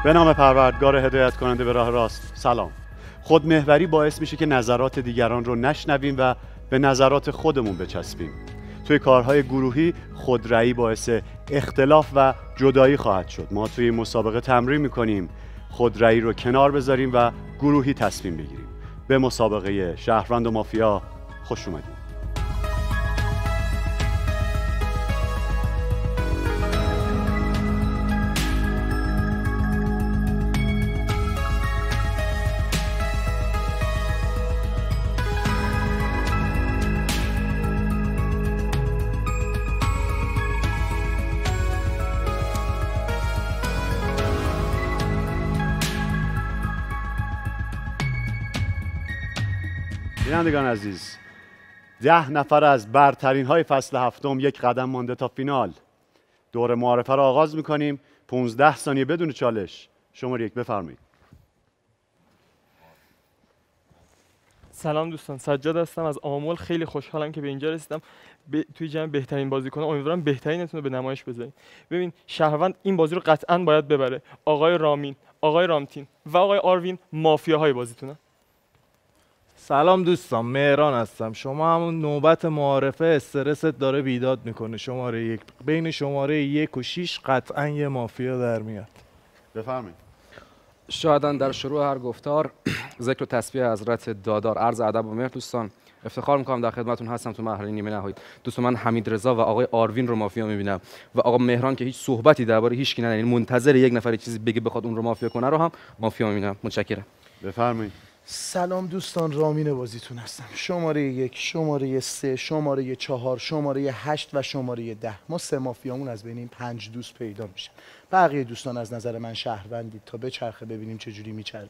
به نام پروردگار هدایت کننده به راه راست. سلام. خودمحوری باعث میشه که نظرات دیگران رو نشنویم و به نظرات خودمون بچسبیم. توی کارهای گروهی خودرأیی باعث اختلاف و جدایی خواهد شد. ما توی این مسابقه تمرین میکنیم خودرأیی رو کنار بذاریم و گروهی تصمیم بگیریم. به مسابقه شهروند و مافیا خوش اومدید. بینندگان عزیز، 10 نفر از برترین های فصل هفتم یک قدم مانده تا فینال. دور معارفه را آغاز میکنیم. 15 ثانیه بدون چالش. شماره 1 بفرمایید. سلام دوستان، سجاد هستم از آمل. خیلی خوشحالم که به اینجا رسیدم. توی جمع بهترین بازیکن، امیدوارم بهترینتون رو به نمایش بذارید. ببین، شهروند این بازی رو قطعاً باید ببره. آقای رامین، آقای رامتین و آقای آروین مافیاهای بازیتونن. سلام دوستان، مهران هستم. شما همون نوبت معارفه استرست داره بیداد میکنه. شماره 1 بین شماره 1 و 6 قطعا یه مافیا در میاد. بفرمایید. شایدن در شروع هر گفتار ذکر و تسبیح حضرت دادار. عرض ادب و مهر دوستان، افتخار میکنم در خدمتتون هستم تو مرحله نیمه نهایی. دوستان، من حمید رضا و آقای آروین رو مافیا میبینم و آقا مهران که هیچ صحبتی درباره هیچ کی نداره، یعنی منتظر یک نفر چیزی بگه بخواد اون رو مافیا کنه رو هم مافیا میبینم. متشکرم. بفرمایید. سلام دوستان، رامین بازیتون هستم. شماره 1، شماره 3، شماره 4، شماره 8 و شماره 10. ما 3 مافیامون از بین این 5 دوست پیدا میشن. بقیه دوستان از نظر من شهروندید تا به چرخه ببینیم چه جوری میچرخیم.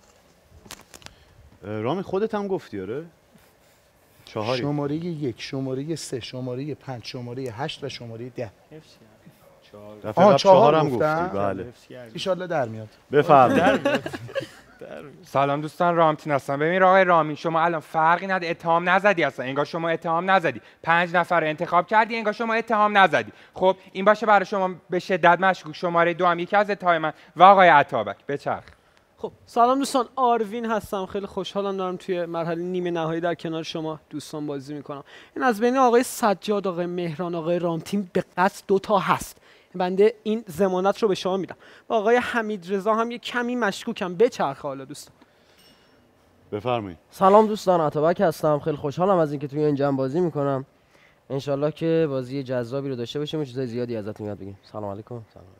رامین خودت هم گفتی آره؟ 4. شماره 1، شماره 3، شماره 5، شماره 8 و شماره 10. دفعه 4 هم گفتم. گفتی. بله. ان شاءالله در میاد. بفرمایید. سلام دوستان، رامتین هستم. ببین آقای رامین، شما الان فرقی نداره، اتهام نزدی اصلا. انگار شما اتهام نزدی. 5 نفر رو انتخاب کردی، انگار شما اتهام نزدی. خب این باشه برای شما به شدت مشکوک. شماره 2 هم یکی از اتهام من و آقای عطابک. بچرخ. خب سلام دوستان، آروین هستم. خیلی خوشحالم دارم توی مرحله نیمه نهایی در کنار شما دوستان بازی میکنم. این از بین آقای سجاد، آقای مهران، آقای رامتین به قصد 2 تا هست. بنده این ضمانت رو به شما میدم. و آقای حمید رضا هم یه کمی مشکوکم. بچرخه حالا دوستان. بفرمایید. سلام دوستان، عطابک هستم. خیلی خوشحالم از اینکه توی این جمع بازی میکنم. انشالله که بازی جذابی رو داشته باشیم و چیزای زیادی ازتون یاد بگیریم. سلام علیکم.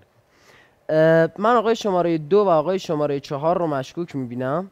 من آقای شماره 2 و آقای شماره 4 رو مشکوک میبینم.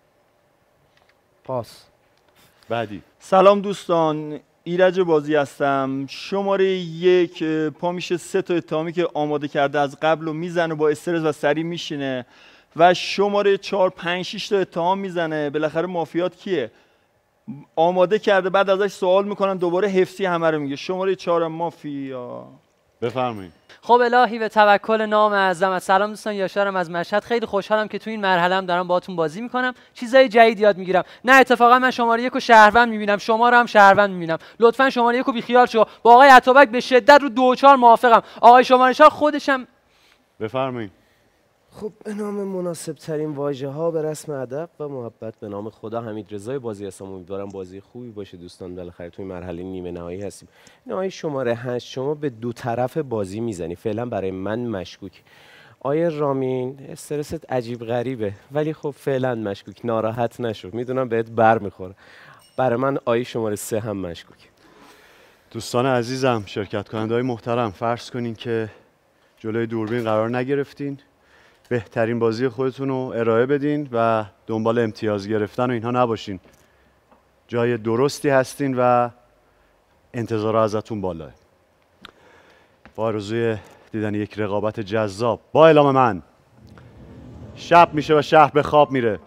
پاس. بعدی. سلام دوستان، ایرج بازی هستم. شماره 1 پا میشه 3 تا اتهامی که آماده کرده از قبل رو میزنه، با استرس و سریع میشینه. و شماره 4، 5، 6 تا اتهام میزنه. بالاخره مافیات کیه؟ آماده کرده، بعد ازش سوال میکنن، دوباره حفظی همه رو میگه. شماره 4 مافیا. بفرمایید. خب الهی به توکل نام اعظمت. سلام دوستان، یاشارم از مشهد. خیلی خوشحالم که تو این مرحله هم دارم باهاتون بازی میکنم، چیزای جدید یاد میگیرم. نه اتفاقا من شماره 1 رو شهروند میبینم، شما رو هم شهروند میبینم. لطفا شماره 1 رو بیخیال شو. با آقای عطابک به شدت رو 2 و 4 موافقم. آقای شماره 4 خودشم. بفرمایید. خب به نام مناسب ترین واژه ها به رسم ادب و محبت به نام خدا، حمید رضای بازی هستم. امیدوارم بازی خوبی باشه دوستان. بالاخره توی مرحله نیمه نهایی هستیم. نهایی شماره 8 شما به 2 طرف بازی میزنی. فعلا برای من مشکوک. آیه رامین استرست عجیب غریبه، ولی خب فعلا مشکوک. ناراحت نشو، میدونم بهت بر میخوره. برای من آیه شماره 3 هم مشکوک. دوستان عزیزم، شرکت کننده‌های محترم، فرض کنین که جلوی دوربین قرار نگرفتین، بهترین بازی خودتون رو ارائه بدین و دنبال امتیاز گرفتن و اینها نباشین. جای درستی هستین و انتظار ازتون بالاه. با آرزوی دیدن یک رقابت جذاب، با اعلام من شب میشه و شهر به خواب میره.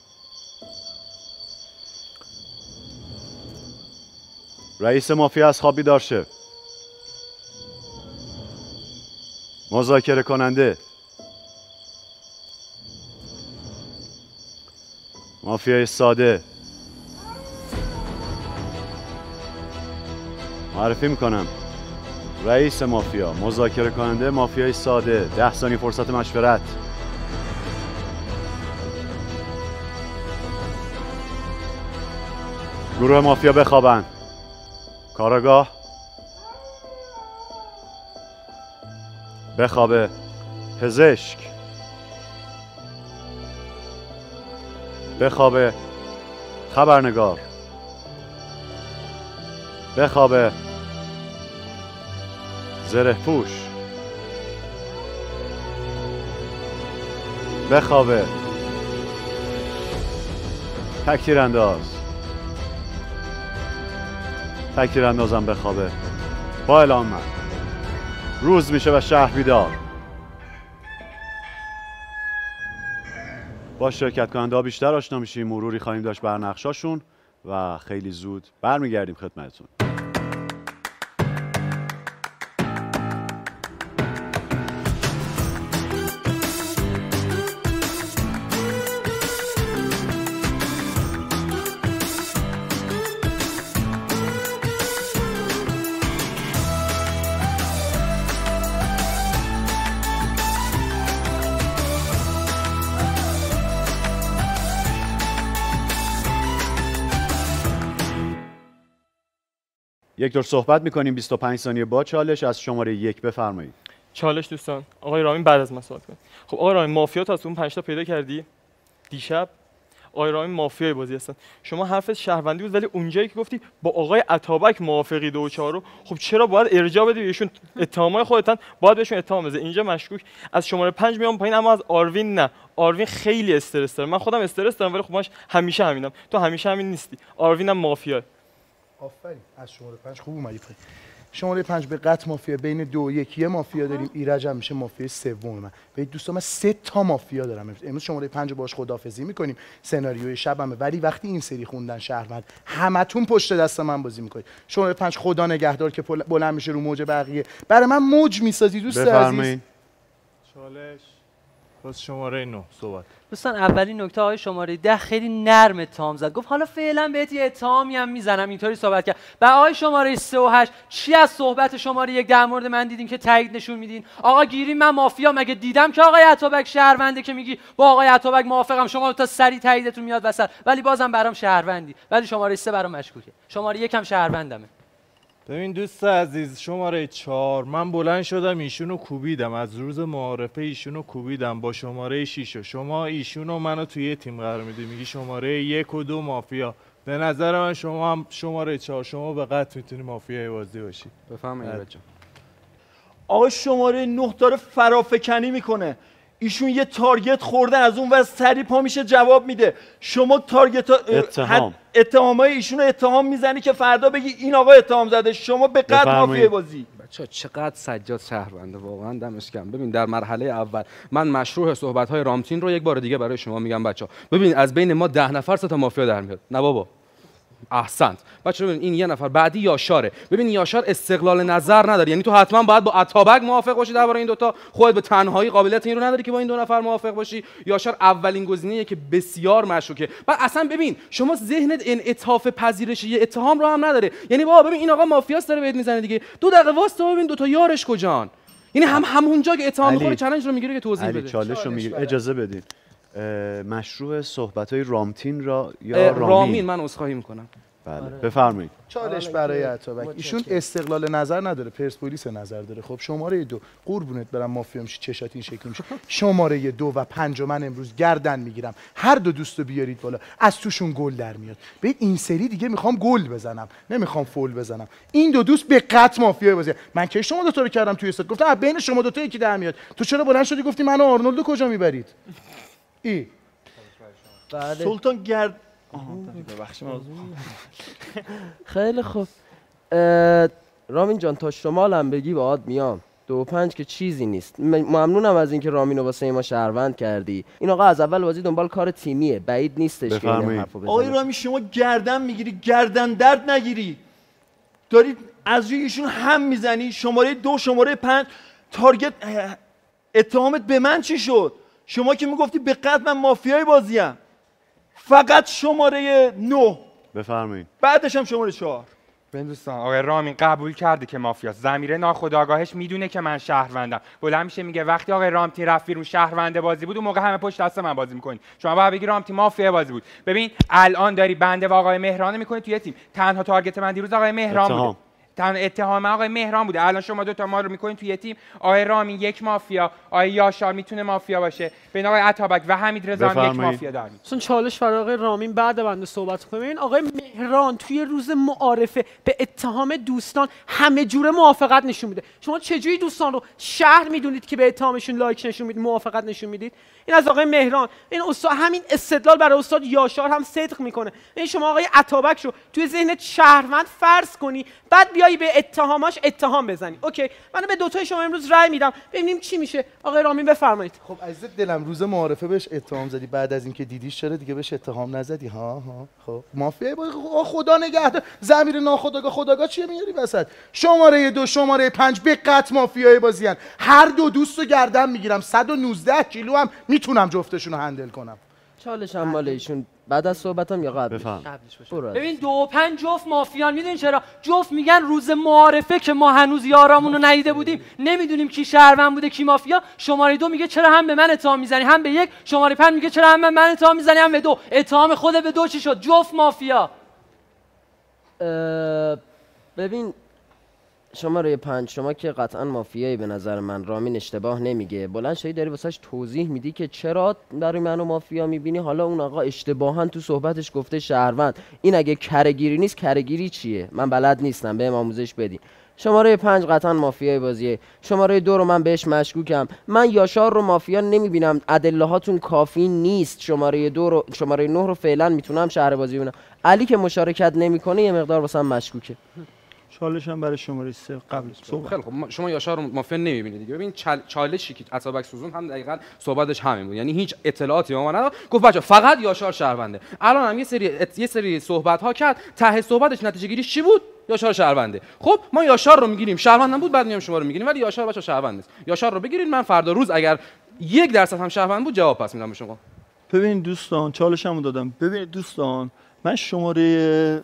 رئیس مافیا از خواب بیدار شه. مذاکره کننده، مافیای ساده، معرفی میکنم. رئیس مافیا، مذاکره کننده، مافیای ساده. 10 ثانیه فرصت مشورت. گروه مافیا بخوابن. کاراگاه بخوابه. پزشک بخوابه. خبرنگار بخوابه. زره پوش بخوابه. تکتیر اندازم بخوابه. با اعلام من روز میشه و شهر بیدار. با شرکت کننده ها بیشتر آشنا میشیم، مروری خواهیم داشت بر نقشاشون و خیلی زود برمیگردیم خدمتتون. یک دور صحبت میکنیم. 25 ثانیه با چالش. از شماره 1 بفرمایید. چالش دوستان، آقای رامین بعد از من صحبت کنید. خب آقای رامین، مافیا تا از اون 5 تا پیدا کردی دیشب؟ آقای رامین مافیای بازی هستن. شما حرفت شهروندی بود، ولی اونجایی که گفتی با آقای عطابک موافقی 2 و 4 رو، خب چرا باید ارجاع بدی بهشون؟ اتهامای خودتن باید بهشون اتهام بزنی. اینجا مشکوک. از شماره 5 میام پایین، اما از آروین نه. آروین خیلی استرس داره. من خودم استرس دارم، ولی خب ماش همیشه همینم. تو همیشه همین نیستی. آروین هم مافیاه. آفرین. از شماره 5 خوب اومدی پایین. شماره 5 به قطع مافیا بین 2 و 1 یه مافیا داریم. ایرج هم میشه مافیا سوم من. ببین دوستان، من 3 تا مافیا دارم. امروز شماره 5 رو باهاش خداحافظی میکنیم. سناریوی شبمه، ولی وقتی این سری خوندن شهروند همتون پشت دست من بازی میکنید. شماره 5 خدا نگهدار که بلند میشه رو موج بقیه. برای من موج میسازی دوست عزیز. چالش باز شماره 9 صحبت. دوستان، اولین نکته آقای شماره 10 خیلی نرم اتهام زد. گفت حالا فعلا بهت یه اتهامی هم میزنم. اینطوری صحبت کرد. و آقای شماره 3 و 8 چی از صحبت شماره 1 در مورد من دیدین که تایید نشون میدین؟ آقا گیری من مافیا مگه دیدم که آقای عطابک شهرونده که میگی با آقای عطابک موافقم؟ شما تا سری تاییدتون میاد وسط، ولی بازم برام شهروندی. ولی شماره 3 برام مشکوکه. شماره 1 هم شهروندمه. ببین دوست عزیز، شماره 4 من بلند شدم ایشونو کوبیدم، از روز معارفه ایشونو کوبیدم با شماره 6. شما ایشونو منو توی تیم قرار میدی، میگی شماره 1 و 2 مافیا. به نظر من شما هم شماره 4 شما به قطع میتونی مافیای بازی باشی. بفهمید بچا. آقا شماره 9 داره فرافکنی میکنه. ایشون یه تارگت خوردن، از اون ور سری پا میشه جواب میده. شما تارگت اتهامای ایشون رو اتهام میزنی که فردا بگی این آقا اتهام زده. شما به قطع مافیای بازی. بچا چقدر سجاد شهرونده، واقعا دمش گرم. ببین در مرحله اول من مشروح صحبت‌های رامتین رو یک بار دیگه برای شما میگم بچا. ببین از بین ما 10 نفر 3 تا مافیا در میاد. نه بابا. احسنت بچه. ببین این یه نفر بعدی یاشاره. ببین یاشار استقلال نظر نداره، یعنی تو حتما باید با عطابک موافق باشی درباره این دوتا. خودت به تنهایی قابلیت این رو نداری که با این 2 نفر موافق باشی. یاشار اولین گزینه‌ایه که بسیار مشکوکه. بعد اصلا ببین شما ذهنت انعطاف پذیرشی اتهام رو هم نداره، یعنی بابا ببین این آقا مافیاست داره بهت میزنه دیگه. 2 دقیقه واسطه ببین 2 تا یارش کجان، یعنی همونجا که اتهام میخوره چالش رو میگیره که توضیح بده. چالش رو میگیره. اجازه بدین. مشروع صحبت‌های رامتین را یا رامین من عذرخواهی میکنم. بله بفرمایید. چالش برای عطابک. ایشون استقلال نظر نداره، پرسپولیس نظر داره. خب شماره 2 قربونت برم مافیا میشی چشات این شکلی میشه. شماره 2 و 5 من امروز گردن میگیرم. هر دو دوستو بیارید بالا، از توشون گل در میاد. ببین این سری دیگه میخوام گل بزنم، نمیخوام فول بزنم. این 2 دوست به قطع مافیا بازی. من که شما 2 تا رو کردم توی استاد، گفتم بین شما 2 تا یکی در میاد. تو چرا بلند شدی گفتی منو آرنولدو کجا میبرید؟ بله. سلطان گرد خیلی خوب. رامین جان تا شمالم بگی باهات میام. 2 و 5 که چیزی نیست. ممنونم از اینکه رامینو واسه ما شهروند کردی. این آقا از اول بازی دنبال کار تیمیه، بعید نیستش که این حرفو بزنه. آقای رامین شما گردن میگیری، گردن درد نگیری. داری از روی ایشون هم میزنی. شماره 2 شماره 5 تارگت. اتهامت به من چی شد؟ شما که میگفتی به قطع من مافیای بازیم. فقط شماره 9 بفرمایید. بعدش هم شماره 4. ببین دوستان، آقای رامین قبول کرده که مافیاست. ضمیر ناخودآگاهش میدونه که من شهروندم. بلند میشه میگه وقتی آقای رامتین رفت بیرون شهرونده بازی بود، اون موقع همه پشت دست من بازی میکنین. شما باید بگی رامتین مافیا بازی بود. ببین الان داری بنده و آقای مهران میکنی توی تیم. تنها تارگت من دیروز آقای مهران بود. تنها اتهام آقای مهران بوده. الان شما دو تا ما رو میکنین توی تیم. آقای رامین یک مافیا، آقای یاشار میتونه مافیا باشه. بین آقای عطابک و حمید رضا هم یک مافیا داریم. اصلا چالش برای آقای رامین بعد بنده صحبت کنیم. ببین آقای مهران توی روز معارفه به اتهام دوستان همه جوره موافقت نشون میده. شما چجوری دوستان رو شهر میدونید که به اتهامشون لایک نشون میدید، موافقت نشون میدید؟ این از آقای مهران. این استاد همین استدلال برای استاد یاشار هم صدق میکنه. این شما آقای عطابک رو توی ذهنت شهروند فرض کنی، بعد بیایی به اتهاماش اتهام بزنی. اوکی، من به دو تای شما امروز رأی میدم، ببینیم چی میشه. آقای رامین بفرمایید. خب عزیز دلم، روز معارفه بهش اتهام زدی، بعد از اینکه دیدیش چرا دیگه بهش اتهام نزدی؟ ها خب مافیای خدا نگهدار. ضمیر ناخودآگاه چیه میاری وسط؟ شماره 2 شماره 5 به قطع مافیای بازیان. هر دو دوستو گردن میگیرم، 119 کیلو هم میتونم جفتشون رو هندل کنم. چالش هم مال ایشون بعد از صحبتم یا قبل؟ ببین 2 و 5 جفت مافیان. میدونین چرا؟ جفت میگن روز معارفه که ما هنوز یارامون رو ندیده بودیم، نمیدونیم کی شهروند بوده کی مافیا. شماره 2 میگه چرا هم به من اتهام میزنی هم به 1. شماره 5 میگه چرا هم به من اتهام میزنی هم به 2. اتهام خود به 2 چی شد؟ جفت مافیا. ببین شماره 5 شما که قطعا مافیایی به نظر من. رامین اشتباه نمیگه. بلند شدی داری واسش توضیح میدی که چرا برای منو مافیا میبینی. حالا اون آقا اشتباها تو صحبتش گفته شهروند. این اگه کره‌گیری نیست، کره‌گیری چیه؟ من بلد نیستم، بهم آموزش بدین. شماره 5 قطعا مافیای بازیه. شماره 2 رو من بهش مشکوکم. من یاشار رو مافیا نمیبینم، ادله هاتون کافی نیست. شماره 9 رو فعلا میتونم شهر بازی ببینم. علی که مشارکت نمیکنه یه مقدار واسم مشکوکه. چالش هم برای شماره 3 قبل صحبت. خیلی خب، شما یاشار رو مافیا نمی‌بینید دیگه. ببین چالشی که عطابک سوزون هم دقیقاً صحبتش همین بود. یعنی هیچ اطلاعاتی ما نداد. گفت بچا فقط یاشار شهرونده. الان هم یه سری صحبت ها کرد. ته صحبتش نتیجه گیریش چی بود؟ یاشار شهرونده. خب ما یاشار رو میگیریم، شهروندم بود، بعد میام شما رو میگیریم، ولی یاشار بچا شهروند نیست. یاشار رو بگیرید، من فردا روز اگر 1% هم شهروند بود جواب پس میدم به شما. ببین دوستان، چالشمو دادم. ببینید دوستان، من شماره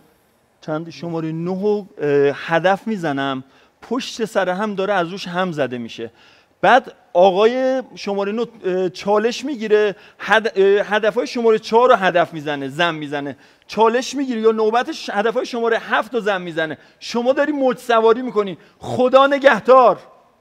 9 هدف میزنم، پشت سر هم داره از روش هم زده میشه. بعد آقای شماره 9 چالش میگیره، هدفهای شماره 4 رو هدف میزنه، زن میزنه، چالش میگیره یا نوبتش هدفهای شماره 7 رو زن میزنه. شما داری موج سواری میکنی. خدا نگهدار.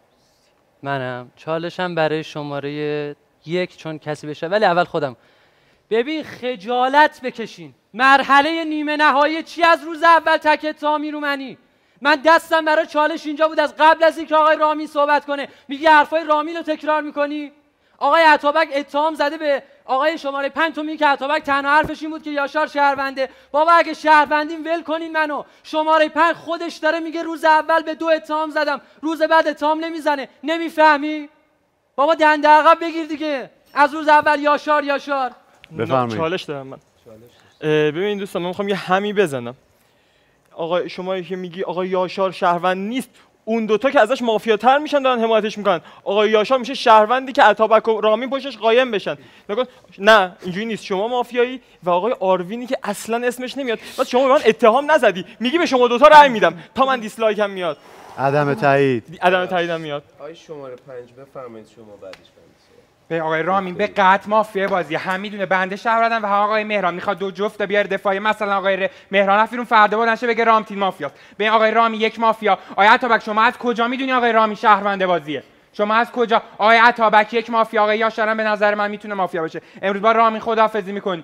منم چالشم برای شماره 1 چون کسی بشه، ولی اول خودم. ببین خجالت بکشین. مرحله نیمه نهایی چی از روز اول تک اتهامی رو منی؟ من دستم برای چالش اینجا بود از قبل از اینکه آقای رامین صحبت کنه. میگی حرفای رامین رو تکرار میکنی. آقای عطابک اتهام زده به آقای شماره 5. تو میگی که عطابک تنها حرفش این بود که یاشار شهرونده. بابا اگه شهروندین ول کنین منو. شماره 5 خودش داره میگه روز اول به 2 اتهام زدم، روز بعد اتهام نمیزنه. نمیفهمی؟ بابا دنده عقب بگیر دیگه. از روز اول یاشار. بفرمایید. چالش دارم من. ببین دوستان، من میخوام یه همی بزنم. آقا شما که میگی آقا یاشار شهروند نیست، اون دوتا که ازش مافیاتر میشن دارن حمایتش میکنن. آقا یاشار میشه شهروندی که عطابک و رامین پشتش قایم بشن. نگاه نه اینجوری نیست. شما مافیایی و آقای آروینی که اصلا اسمش نمیاد. بعد شما به من اتهام نزدی، میگی به شما دوتا رأی میدم تا من دیسلایکم میاد. عدم تاییدم میاد. آقای شماره 5 بفرمایید شما بعدش. به آقای رامین به قطع مافیا بازی هم میدونه بنده شهروندم و آقای مهران میخواد 2 جفت بیاره دفاعی. مثلا آقای مهران افیرون فردا بلند شه بگه رامتین مافیاست، به آقای رامین 1 مافیا. آقای عطابک شما از کجا میدونی آقای رامین شهرونده بازیه؟ شما از کجا؟ آقای عطابک 1 مافیا، آقای یاشار به نظر من میتونه مافیا باشه. امروز با رامین خداحافظی میکنی.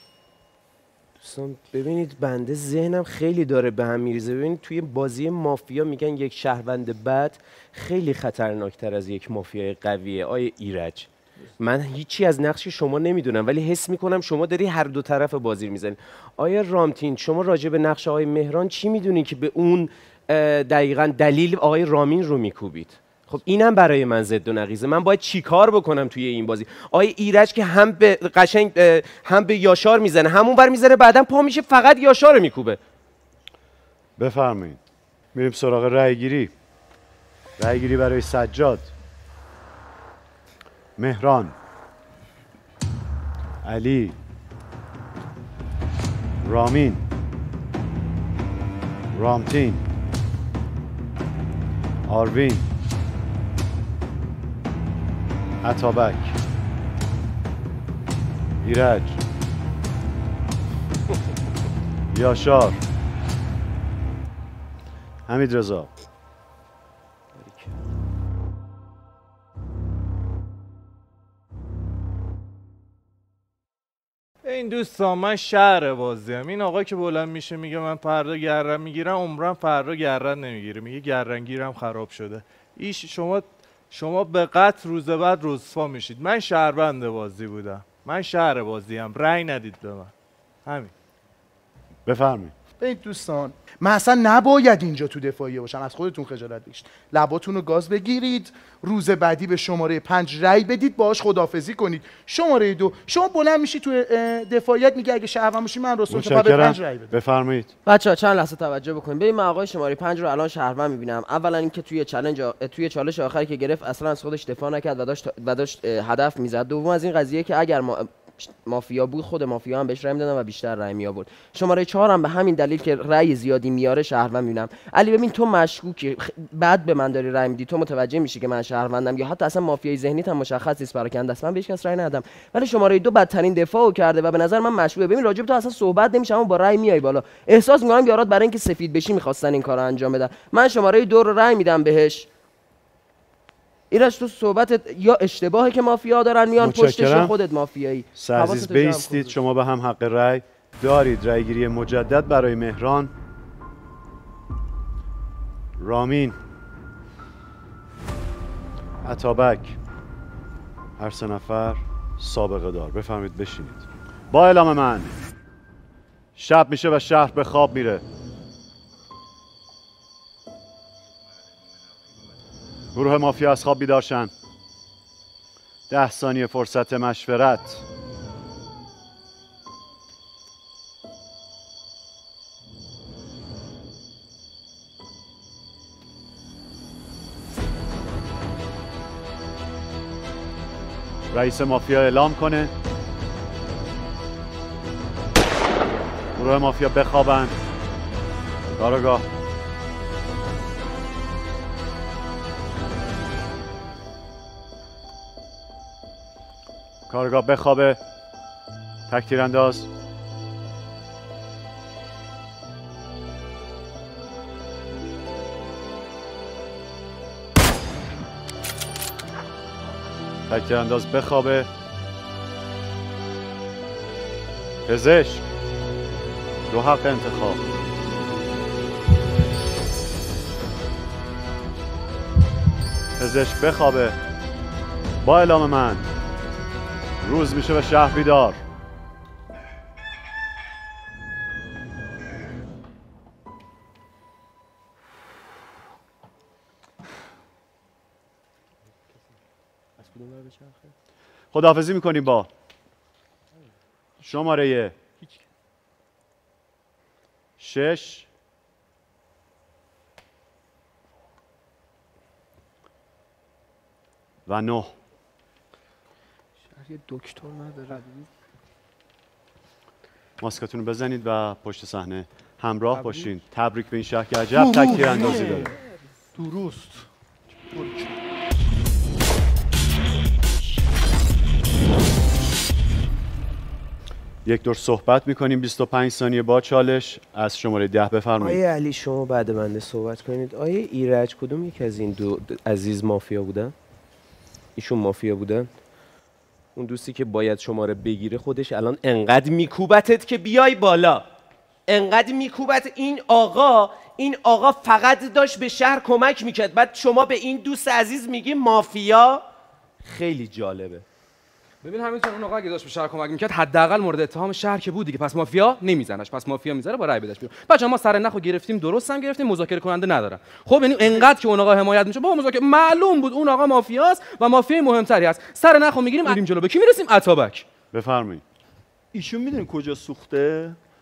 دوستان ببینید بنده ذهنم خیلی داره به هم میریزه. ببینید توی بازی مافیا میگن یک شهروند بد خیلی خطرناکتر از یک مافیای قویه. آیه ایرج، من هیچی از نقش شما نمیدونم ولی حس میکنم شما داری هر دو طرف بازی میزنی. آیا رامتین شما راجع به نقش آقای مهران چی میدونی که به اون دقیقاً دلیل آقای رامین رو میکوبید؟ خب اینم برای من ضد و نقیضه. من باید چیکار بکنم توی این بازی؟ آقای ایرج که هم به قشنگ هم به یاشار میزنه، همون بر میزنه، بعداً پا میشه فقط یاشار رو میکوبه. بفرمایید. میریم سراغ رأی گیری برای سجاد، مهران، علی، رامین، رامتین، آروین، عطابک، ایرج، یاشار، حمیدرضا. این دوستان من شهر بازیم. این آقا که بلند میشه میگه من فردا گردن میگیرم، عمرم فردا گردن نمیگیره، میگه گردنگیرم خراب شده. ایش شما به قطع روز بعد رسوا میشید. من شهروند بازی بودم، من شهر بازیم، رأی ندید به من. همین. بفرمایید. ببین دوستان، من اصلا نباید اینجا تو دفاعیه باشم، از خودتون خجالت بکشید. لباتون رو گاز بگیرید، روز بعدی به شماره 5 رأی بدید، باهاش خداحافظی کنید. شماره 2 شما بلند میشی تو دفاعیت میگه اگه شهروند باشی من رسول شما به 5 رأی بدم. بفرمایید. بچه‌ها چند لحظه توجه بکنید. ببین من آقای شماره 5 رو الان شهروند میبینم. اولا اینکه توی چالش آخری که گرفت اصلا از خودش دفاع نکرد و داشت هدف میزد. دوم از این قضیه که اگر مافیا بود خود مافیا هم بهش رأی میدادن و بیشتر رأی می آورد. شماره 4 هم به همین دلیل که رأی زیادی میاره شهروند میبینم. علی ببین تو مشکوکی، بعد به من داری رأی میدی، تو متوجه میشی که من شهروندم یا حتی اصلا مافیای ذهنیت هم مشخص نیست پراکنده است. من بهش کس رأی ندادم، ولی شماره 2 بدترین دفاعو کرده و به نظر من مشکوکه. ببین راجب تو اصلا صحبت نمیشه اما با رأی میای بالا. احساس میکنم یارات برای اینکه سفید بشی میخواستن این کارو انجام بدن. من شماره 2 رو رأی میدم بهش. ایرج تو صحبتت یا اشتباهه که مافیا دارن میان پشتش، خودت مافیایی. عزیز بیستید، شما به هم حق رأی دارید. رأی گیری مجدد برای مهران، رامین، عطابک، هر سه نفر سابقه دار. بفرمایید بشینید. با اعلام من شب میشه و شهر به خواب میره. گروه مافیا از خواب بیدار شن. 10 ثانیه فرصت مشورت. رئیس مافیا اعلام کنه. گروه مافیا بخوابن. کارآگاه. کارگاه بخوابه. تک تیرانداز. تک تیرانداز بخوابه. پزشک. دو حق انتخاب. پزشک بخوابه. با اعلام من روز میشه و شهر بیدار. خداحافظی میکنیم با شماره 6 و 9. یه دکتر نداره. ماسکتون رو بزنید و پشت صحنه همراه باشین. تبریک به این شهر که عجب تک تیراندازی داره. درست. یک دور صحبت میکنیم. 25 ثانیه با چالش. از شماره 10 بفرمایید. آیه علی شما بعد بنده صحبت کنید. آیه ایرج کدوم یک از این دو عزیز مافیا بودن؟ ایشون مافیا بودن؟ اون دوستی که باید شماره بگیره خودش الان انقدر میکوبتت که بیای بالا، انقدر میکوبت. این آقا فقط داشت به شهر کمک میکرد، بعد شما به این دوست عزیز میگی مافیا. خیلی جالبه. ببین همینطور اون آقا اگه داشت به شهر کمک میکرد حداقل مورد اتهام شهر که بود دیگه، پس مافیا نمیزنش، پس مافیا میذاره با رأی بدش بیرون. بچا ما سر نخو گرفتیم، درست هم گرفتیم، مذاکره کننده ندارن. خب یعنی انقدر که اون آقا حمایت میشه با مذاکره، معلوم بود اون آقا مافیاست و مافیای مهمتری هست. سر نخو میگیریم میریم جلو. به کی میرسیم؟ عطابک. بفرمایید. ایشون میدونی کجا سوخته؟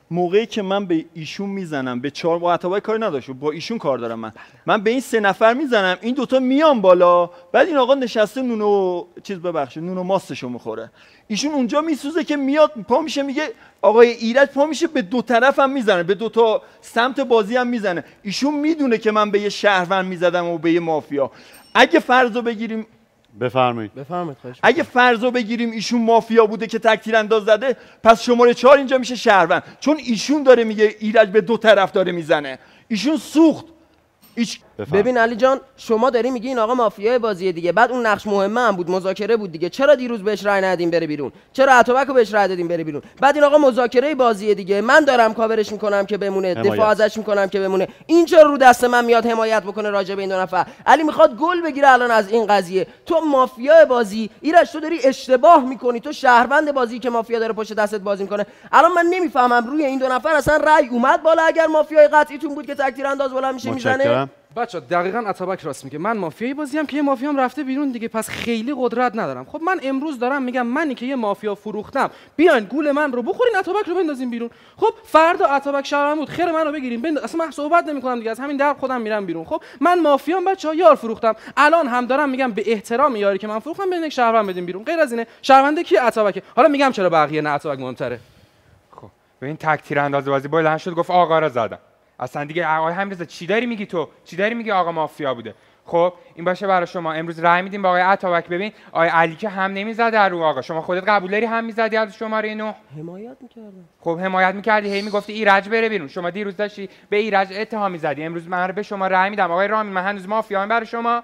موقعی که من به ایشون میزنم، به 4 با اتابک کاری نداشت، با ایشون کار دارم، من به این 3 نفر میزنم، این دوتا میان بالا، بعد این آقا نشسته نون و ماستشو میخوره، ایشون اونجا میسوزه که میاد پا میشه میگه آقای ایرج پا میشه به 2 طرف هم میزنه، به 2 تا سمت بازی هم میزنه. ایشون میدونه که من به یه شهروند میزدم و به یه مافیا. اگه فرضو بگیریم بفرمایید. اگه فرضو بگیریم ایشون مافیا بوده که تک تیرانداز زده، پس شماره 4 اینجا میشه شهروند، چون ایشون داره میگه ایرج به 2 طرف داره میزنه، ایشون سوخت. ببین علی جان، شما داری میگی این آقا مافیای بازیه دیگه، بعد اون نقش مهمه هم بود، مذاکره بود دیگه، چرا دیروز بهش رأی ندادیم بره بیرون؟ چرا اتابک رو بهش رأی دادیم بره بیرون؟ بعد این آقا مذاکره بازیه دیگه، من دارم کاورش میکنم که بمونه، دفاع ازش میکنم که بمونه، این چرا رو دست من میاد حمایت بکنه راجع به این 2 نفر؟ علی میخواد گل بگیره الان از این قضیه. تو مافیای بازی ایرج، تو داری اشتباه میکنی، تو شهروند بازی که مافیا داره پشت دستت بازی میکنه. الان من نمیفهمم روی این 2 نفر اصلا رأی اومد بالا اگر مافیای قطعیتون بود که تک تیرانداز بالا میشه میزنه؟ بچا دقیقاً اتابک راست میگه، من مافیایی بازیم که یه مافیام رفته بیرون دیگه، پس خیلی قدرت ندارم. خب من امروز دارم میگم منی که یه مافیا فروختم، بیاین گول من رو بخورین، اتابک رو بندازین بیرون. خب فردا اتابک شهروند بود، خیر من رو بگیریم اصلا من صحبت نمیکنم دیگه، از همین در خودم میرم بیرون. خب من مافیام بچا، یار فروختم، الان هم دارم میگم به احترام یاری که من فروختم بین یک شهروند بدین بیرون. غیر از اینه شهرونده کی؟ اتابک. حالا میگم چرا بقیه نه اتابک مهمتره. خب ببین تک تیرانداز بازی بلند شد گفت آقا را زدم. اصلا دیگه آقای حمیدرضا چی داری میگی تو؟ چی داری میگی آقا مافیا بوده؟ خب این باشه برای شما. امروز رأی میدیم با آقای اتابک. ببین آقای علی که هم نمیزده رو آقا، شما خودت قبول داری هم میزدی از شماره 9؟ حمایت میکردم. خب حمایت میکردی، هی میگفتی ایرج بره بیرون. شما دیروز داشتی به ایرج اتهام میزدی، امروز من به شما رأی میدم. آقای رامین من هنوز مافیام برای شما.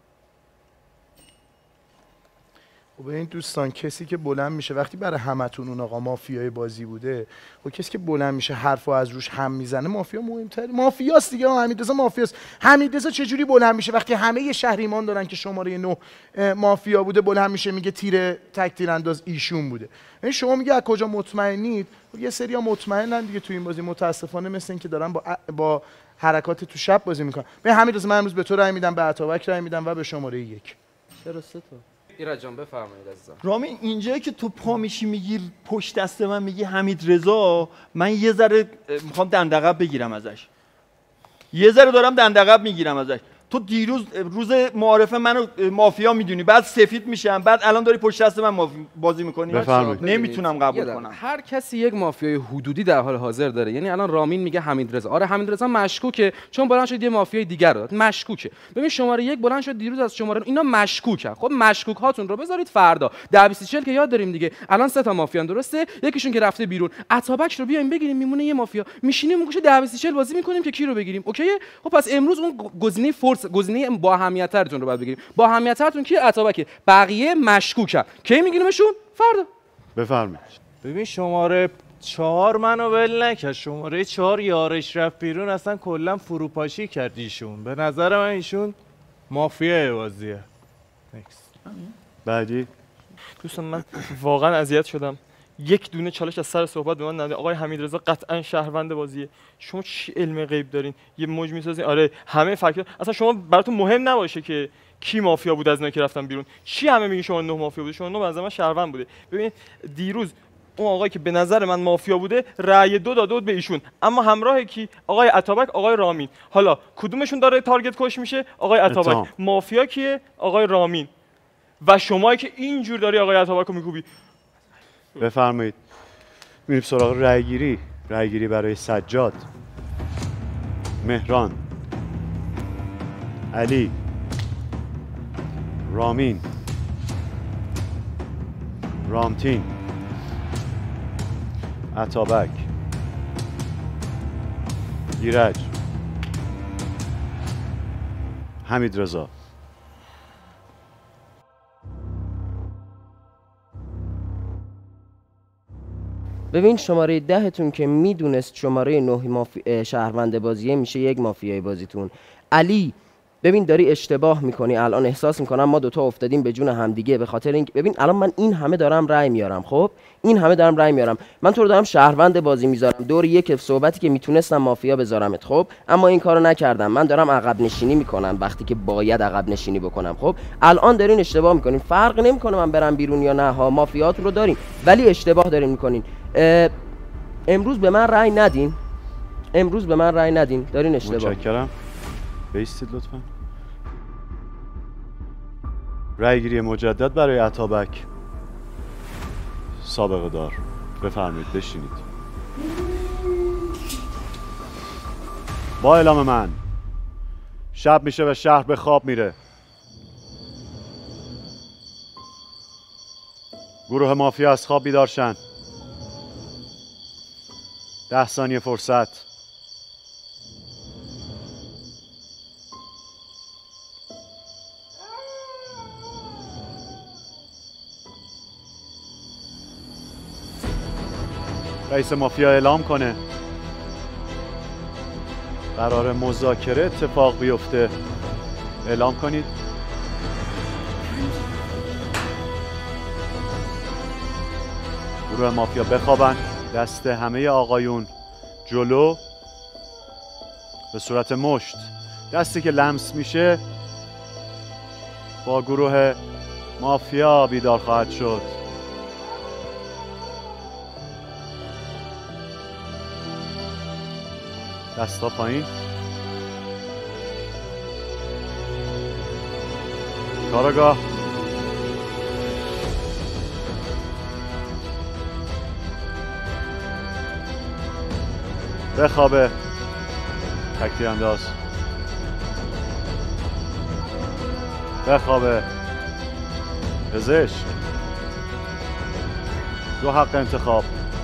خب این دوستان، کسی که بلند میشه وقتی برای همتون اون آقا مافیای بازی بوده، و کسی که بلند میشه حرفو از روش هم میزنه، مافیا مهمتره، مافیاست دیگه. حمیدرضا مافیاست. حمیدرضا چجوری بلند میشه وقتی همه شهر ایمان دارن که شماره 9 مافیا بوده، بلند میشه میگه تک تیرانداز ایشون بوده؟ این شما میگه از کجا مطمئنید؟ یه سریا مطمئنن دیگه تو این بازی، متاسفانه مثل این که دارن با حرکات تو شب بازی میکنن. به حمیدرضا من امروز به تو رأی میدم، به اتابک رأی میدم و به شماره 1. چرا 3 تا؟ ایرج جان بفرمایید عزیزم. رامین اینجایی که تو پا میشی میگی پشت دست من میگی حمیدرضا، من یه ذره میخوام دندقب بگیرم ازش، یه ذره دارم دندقب میگیرم ازش. تو دیروز روز معارفه منو مافیا میدونی، بعد سفید میشم، بعد الان داری پشت دست من بازی میکنی. نمیتونم قبول کنم. هر کسی یک مافیای حدودی در حال حاضر داره. یعنی الان رامین میگه حمیدرضا، آره حمیدرضا مشکوکه چون بلند شد یه مافیای دیگر رو داد، مشکوکه. ببین شماره 1 بلند شد دیروز از شماره اینا مشکوکن. خب مشکوک هاتون رو بذارید فردا 10-20-40 که یاد داریم دیگه. الان 3 تا مافیان درسته، یکیشون که رفته بیرون، اتابک رو بیایم بگیریم، میمونه یه مافیا، میشینیم گوشه 10-20-40 بازی میکنیم که کی رو بگیریم. اوکیه؟ خب پس امروز اون گزینه گزینه با اهمیت‌ترتون رو باید بگیریم. با اهمیت‌ترتون کی؟ اتابک. بقیه مشکوکن. کی میگیریمشون؟ فردا. بفرمایید. ببین شماره 4 منو ول نکرد، شماره 4 یارش رفت بیرون، اصلا کلا فروپاشی کرد ایشون. به نظر من ایشون مافیای بازیه. بعدی دوستان من واقعا اذیت شدم، یک دونه چالش از سر صحبت به من ندید. آقای حمیدرضا قطعا شهروند بازیه. شما چی علم غیب دارین؟ یه موج میسازین. آره همه فکر اصلا شما براتون مهم نباشه که کی مافیا بود از اینا که رفتن بیرون. چی همه میگین شما 9 مافیا بوده؟ شما 9 به نظر من شهروند بوده. ببین دیروز اون آقایی که به نظر من مافیا بوده رأی 2 داده بود به ایشون، اما همراه کی؟ آقای اتابک، آقای رامین. حالا کدومشون داره تارگت کش میشه؟ آقای اتابک. مافیا کیه؟ آقای رامین. و شمایی که اینجور داری آقای اتابک رو میکوبی. بفرمایید. میریم سراغ رأیگیری. رأیگیری برای سجاد، مهران، علی، رامین، رامتین، اتابک، ایرج، حمیدرضا. ببین شماره 10 تون که میدونست شماره 9 شهروند بازیه، میشه یک مافیای بازیتون. علی ببین داری اشتباه میکنی، الان احساس میکنم ما دوتا افتادیم به جون همدیگه، به خاطر اینکه ببین الان من این همه دارم رأی میارم، خب این همه دارم رأی میارم، من تو رو دارم شهروند بازی میذارم، دور یک صحبتی که میتونستم مافیا بذارمت، خب اما این کارو نکردم، من دارم عقب نشینی میکنم وقتی که باید عقب نشینی بکنم. خب الان دارین اشتباه میکنین، فرق نمیکنه من برم بیرون یا نه ها، مافیاتون رو دارین ولی اشتباه دارین میکنین. امروز به من رأی ندین، امروز به من رأی ندین، دارین اشتباه. متشکرم. بیستید لطفا. رأی گیری مجدد برای عطابک. سابقه دار. بفرمایید بشینید. با اعلام من شب میشه و شهر به خواب میره. گروه مافیا از خواب بیدار شن. 10 ثانیه فرصت. رئیس مافیا اعلام کنه قرار مذاکره اتفاق بیفته. اعلام کنید. گروه مافیا بخوابن. دست همه آقایون جلو به صورت مشت. دستی که لمس میشه با گروه مافیا بیدار خواهد شد. دستا پایین. کاراگاه. بخوابه. تکتیر انداز. بخوابه. پزشک. دو حق انتخاب.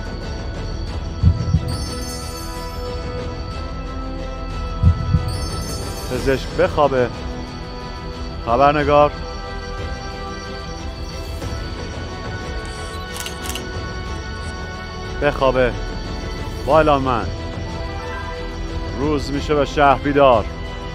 پزشک بخوابه. خبرنگار. بخوابه. با اعلام من روز میشه و شهر بیدار.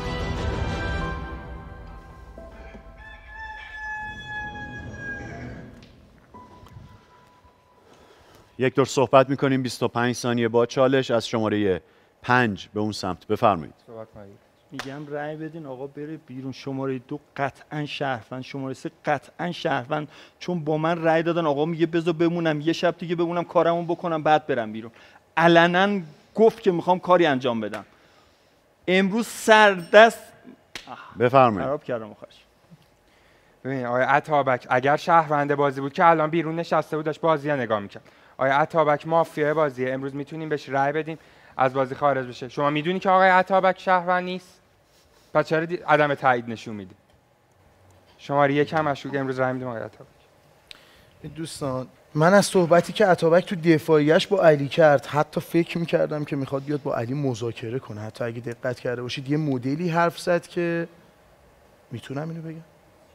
یک دور صحبت میکنیم. 25 ثانیه با چالش از شماره 5 به اون سمت. بفرمایید. میگم رأی بدین آقا بره بیرون. شماره 2 قطعا شهروند، شماره 3 قطعا شهروند، چون با من رأی دادن. آقا میگه بذار بمونم یه شب دیگه بمونم کارمو بکنم بعد برم بیرون. علنا گفت که میخوام کاری انجام بدم. امروز سردست بفرمایید. خراب کردم آخرش. ببین آقای عطابک اگر شهروند بازی بود که الان بیرون نشسته بود داشت بازی نگاه میکرد. آقای عطابک مافیا بازیه، امروز میتونیم بهش رأی بدیم از بازی خارج بشه. شما میدونی که آقای عطابک شهروند نیست، پس چرا عدم تایید نشون میدی؟ شماره 1 هم مشکوک. امروز رأی میدیم آقای عطابک. دوستان من از صحبتی که عطابک تو دفاعیش با علی کرد حتی فکر میکردم که میخواد بیاد با علی مذاکره کنه. حتی اگه دقت کرده باشید یه مدلی حرف زد که میتونم اینو بگم،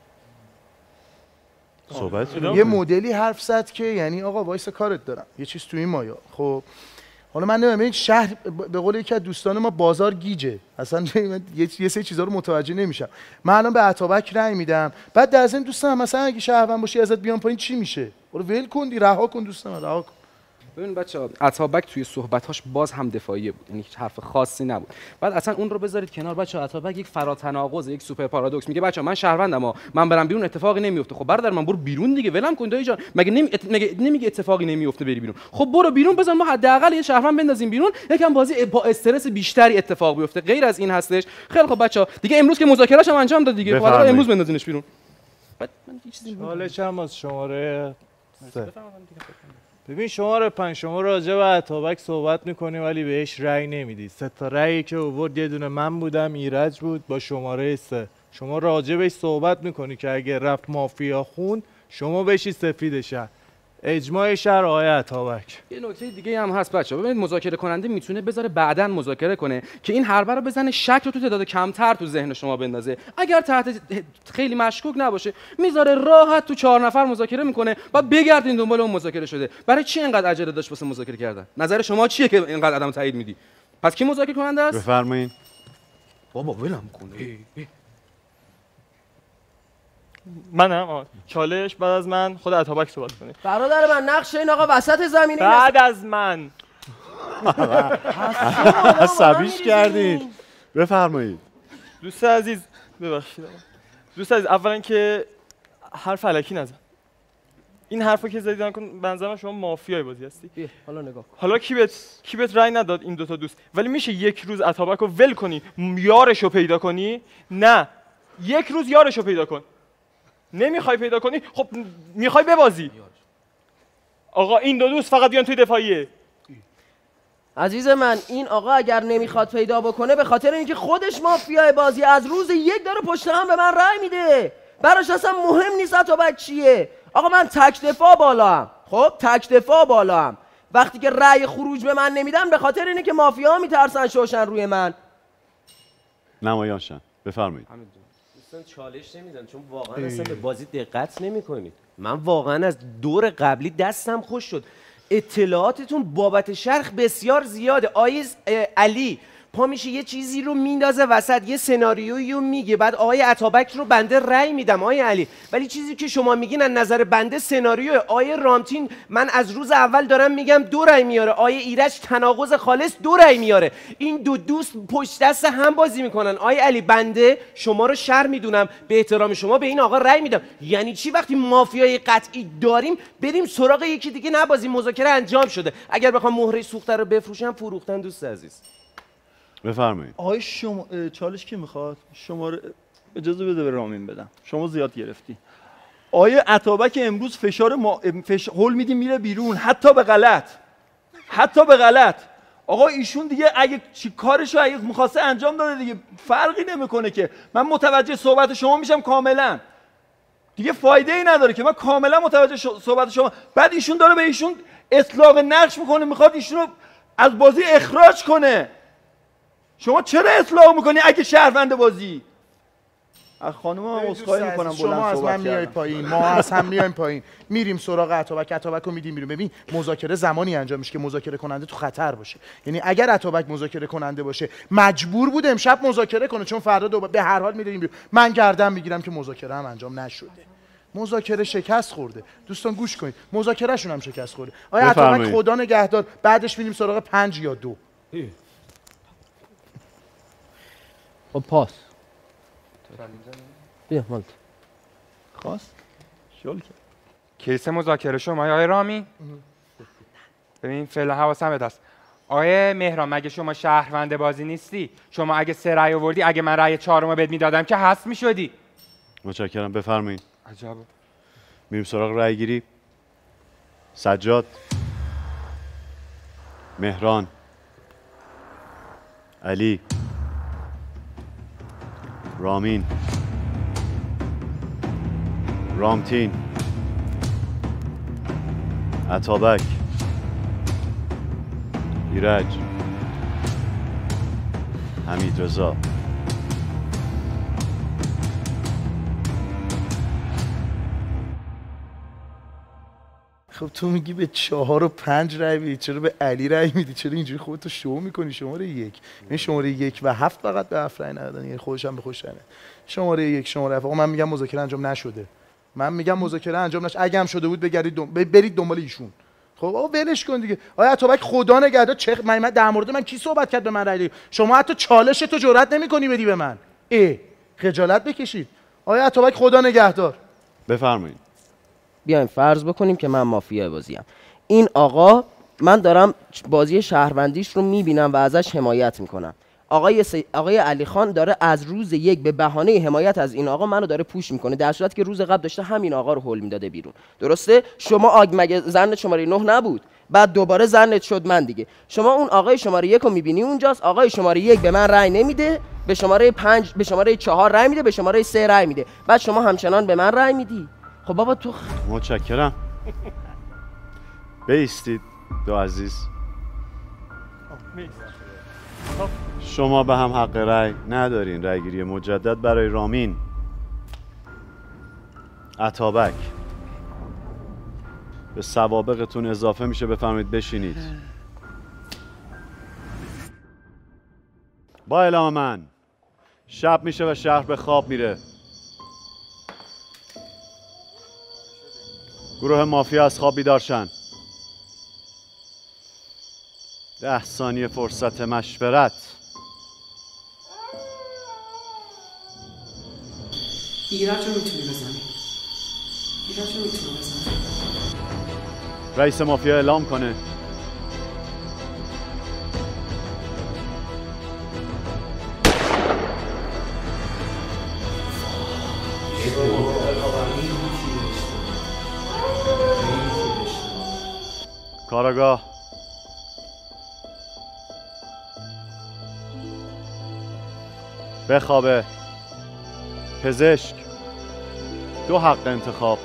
صحبت یه مدلی حرف زد که یعنی آقا وایس کارت دارم یه چیز توی این مایا. خب حالا من نمیدونم این شهر به قول یکی از دوستان ما بازار گیجه، اصلا یه سری چیزا رو متوجه نمیشم. من الان به عطابک رأی میدم، بعد در ضمن دوستان مثلا اگه شهروند باشی ازت بیان پایین چی میشه؟ برو ول کن دی، رها کن دوستان، رها کن. ببین بچه‌ها عطابک توی صحبت‌هاش باز هم دفاعیه بود، یعنی هیچ حرف خاصی نبود. بعد اصلا اون رو بذارید کنار بچه‌ها. عطابک یک فراتناقض، یک سوپر پارادوکس. میگه بچه‌ها من شهروندم من برم بیرون اتفاقی نمیفته. خب برادر من برو بیرون دیگه، ولم کن دایی جان. مگه نمیگه اتفاقی نمیفته بری بیرون؟ خب برو بیرون، بزن ما حداقل یه شهروند بندازیم بیرون، یکم بازی با استرس بیشتری اتفاق بیفته. غیر از این هستش. خیلی خب بچه‌ها دیگه امروز که مذاکرهش هم انجام داد دیگه، حالا امروز بندازینش بیرون. بعد من یه چیزی چالش هم از شماره 3. ببین شماره 5 شما راجع به عطابک صحبت میکنی ولی بهش رأی نمیدی. 3 تا رأیی که آورد یه دونه من بودم، ایرج بود با شماره 3. شما راجع بهش صحبت میکنی که اگه رفت مافیا خون شما بشی سفید شهر. اجماع شهر آقای عطابک. یه نکته دیگه هم هست بچه‌ها. ببینید مذاکره کننده میتونه بذاره بعداً مذاکره کنه که این حربه رو بزنه، شک رو تو تعداد کمتر تو ذهن شما بندازه. اگر تحت خیلی مشکوک نباشه میذاره راحت تو 4 نفر مذاکره میکنه، بعد بگردین دنبال اون مذاکره شده. برای چی اینقدر عجله داشت واسه مذاکره کردن؟ نظر شما چیه که اینقدر آدم تایید میدی؟ پس کی مذاکره کننده است؟ بفرمایید. بابا ولم کن. منم چالش بعد از من خود عطابک صحبت کنه. برادر من نقش این آقا وسط زمینه بعد از من عصبیش کردین. بفرمایید. دوست عزیز ببخشید دوست عزیز، اولا که حرف الکی نزن. این حرفو که زدی نکن، به نظر من شما مافیای بازی هستی. حالا نگاه کن. حالا کی بهت رأی نداد این دوتا دوست، ولی میشه یک روز اتابک رو ول کنی یارشو پیدا کنی؟ نه، یک روز یارشو پیدا کن. نمیخوای پیدا کنی، خب میخوای ببازی. آقا این دو دوست فقط بیان توی دفاعیه. عزیز من، این آقا اگر نمیخواد پیدا بکنه به خاطر اینکه خودش مافیای بازی از روز یک داره پشت هم به من رأی میده، براش اصلا مهم نیست اتابک چیه. آقا من تک دفاع بالا، خب تک دفاع بالا، وقتی که رأی خروج به من نمیدن به خاطر اینه که مافیا میترسن شوشن روی من. نمایان شن. بفرمایید. دوستان چالش نمیدن چون واقعا اصلا به بازی دقت نمیکنید. من واقعا از دور قبلی دستم خوش شد. اطلاعاتتون بابت شرخ بسیار زیاده. آیز علی پا میشه یه چیزی رو میندازه وسط، یه سناریویی رو میگه، بعد آقای عطابک رو بنده رأی میدم آقای علی، ولی چیزی که شما میگین از نظر بنده سناریو. آقای رامتین من از روز اول دارم میگم 2 رأی میاره، آقای ایرج تناقض خالص 2 رأی میاره. این دو دوست پشت دست هم بازی میکنن. آقای علی بنده شما رو شر میدونم، به احترام شما به این آقا رأی میدم. یعنی چی وقتی مافیای قطعی داریم بریم سراغ یکی دیگه نبازیم؟ مذاکره انجام شده، اگر بخوام مهره سوخته رو بفروشم فروختن. دوست عزیز بفرمایید. آقای شما چالش کی میخواد؟ شما اجازه بده به رامین بدم، شما زیاد گرفتی. آقای عطابک امروز فشار هول میدیم میره بیرون، حتی به غلط. آقا ایشون دیگه اگه چی کارشو اگه میخواسته انجام داده دیگه، فرقی نمیکنه که. من متوجه صحبت شما میشم کاملا، دیگه فایده ای نداره که من کاملا متوجه صحبت شما. بعد ایشون داره به ایشون اطلاق نقش میکنه، میخواد ایشونو از بازی اخراج کنه. شما چرا اطلاق میکنی اگه شهروند بازی؟ از خانم هم عذرخواهی میکنم بلند شما از من میای پایین، ما از هم میایم پایین، میریم سراغ عطابک رو میدیم بیرون. ببین مذاکره زمانی انجام میشه که مذاکره کننده تو خطر باشه. یعنی اگر عطابک مذاکره کننده باشه مجبور بود امشب مذاکره کنه، چون فردا به هر حال میریم بیرون. من گردن میگیرم که مذاکره هم انجام نشده، مذاکره شکست خورده. دوستان گوش کنید، مذاکره شون هم شکست خورده. آیا عطابک خدا نگهدار بعدش میریم سراغ 5 یا 2. خب پاس بیا مالت خواست شل کرد. کیس مذاکره شما آقای رامی؟ ببین فعلا حواسم هست. آقای مهران مگه شما شهروند بازی نیستی؟ شما اگه 3 رأی آوردی، اگه من رأی 4 بهت میدادم که حذف میشدی. متشکرم. بفرمایید. عجب. میریم سراغ رأی گیری. سجاد، مهران، علی، رامین، رامتین، عطابک، ایرج، حمیدرضا. خب تو میگی به 4 و 5 رای میدی، چرا به علی رای میدی؟ چرا اینجوری خودتو شو میکنی؟ شماره 1 این شماره 1 و 7 فقط به 7 رای ندادن، یعنی خودش هم به خودش رای. شماره 1 شماره 7. من میگم مذاکره انجام نشده. اگه هم شده بود بگردید برید دنبال ایشون. خب آقا ولش کن دیگه. آیا عطابک خدا نگهدار من در مورد من کی صحبت کرد به من رای دادی؟ شما حتی چالش تو جرئت نمی‌کنی بدی به من. خجالت بکشید. آیا عطابک خدا نگهدار. بفرمایید. بیایم فرض بکنیم که من مافیا بازیم. این آقا من دارم بازی شهروندیش رو میبینم و ازش حمایت میکنم. آقای علی خان داره از روز 1 به بهانه حمایت از این آقا منو داره پوش میکنه، در صورتی که روز قبل داشته همین آقا رو هول میداده بیرون. درسته؟ شما مگه زن شماره 9 نبود؟ بعد دوباره زنت شد من دیگه. شما اون آقای شماره 1 رو میبینی اونجاست، آقای شماره 1 به من رأی نمیده، به شماره 5 به شماره 4 رأی میده، به شماره 3 رأی میده. بعد شما همچنان به من رأی میدی. خب بابا تو متشکرم. بایستید دو عزیز. شما به هم حق رأی ندارین. رأی گیری مجدد برای رامین، عطابک. به سوابقتون اضافه میشه. بفرمایید بشینید. با اعلام من شب میشه و شهر به خواب میره. گروه مافیا از خواب بیدار شن. 10 ثانیه فرصت مشورت. ایرج رو میتونی بزنی. ایرج رو میتونی بزنی. رئیس مافیا اعلام کنه. کاراگاه بخوابه. پزشک 2 حق انتخاب.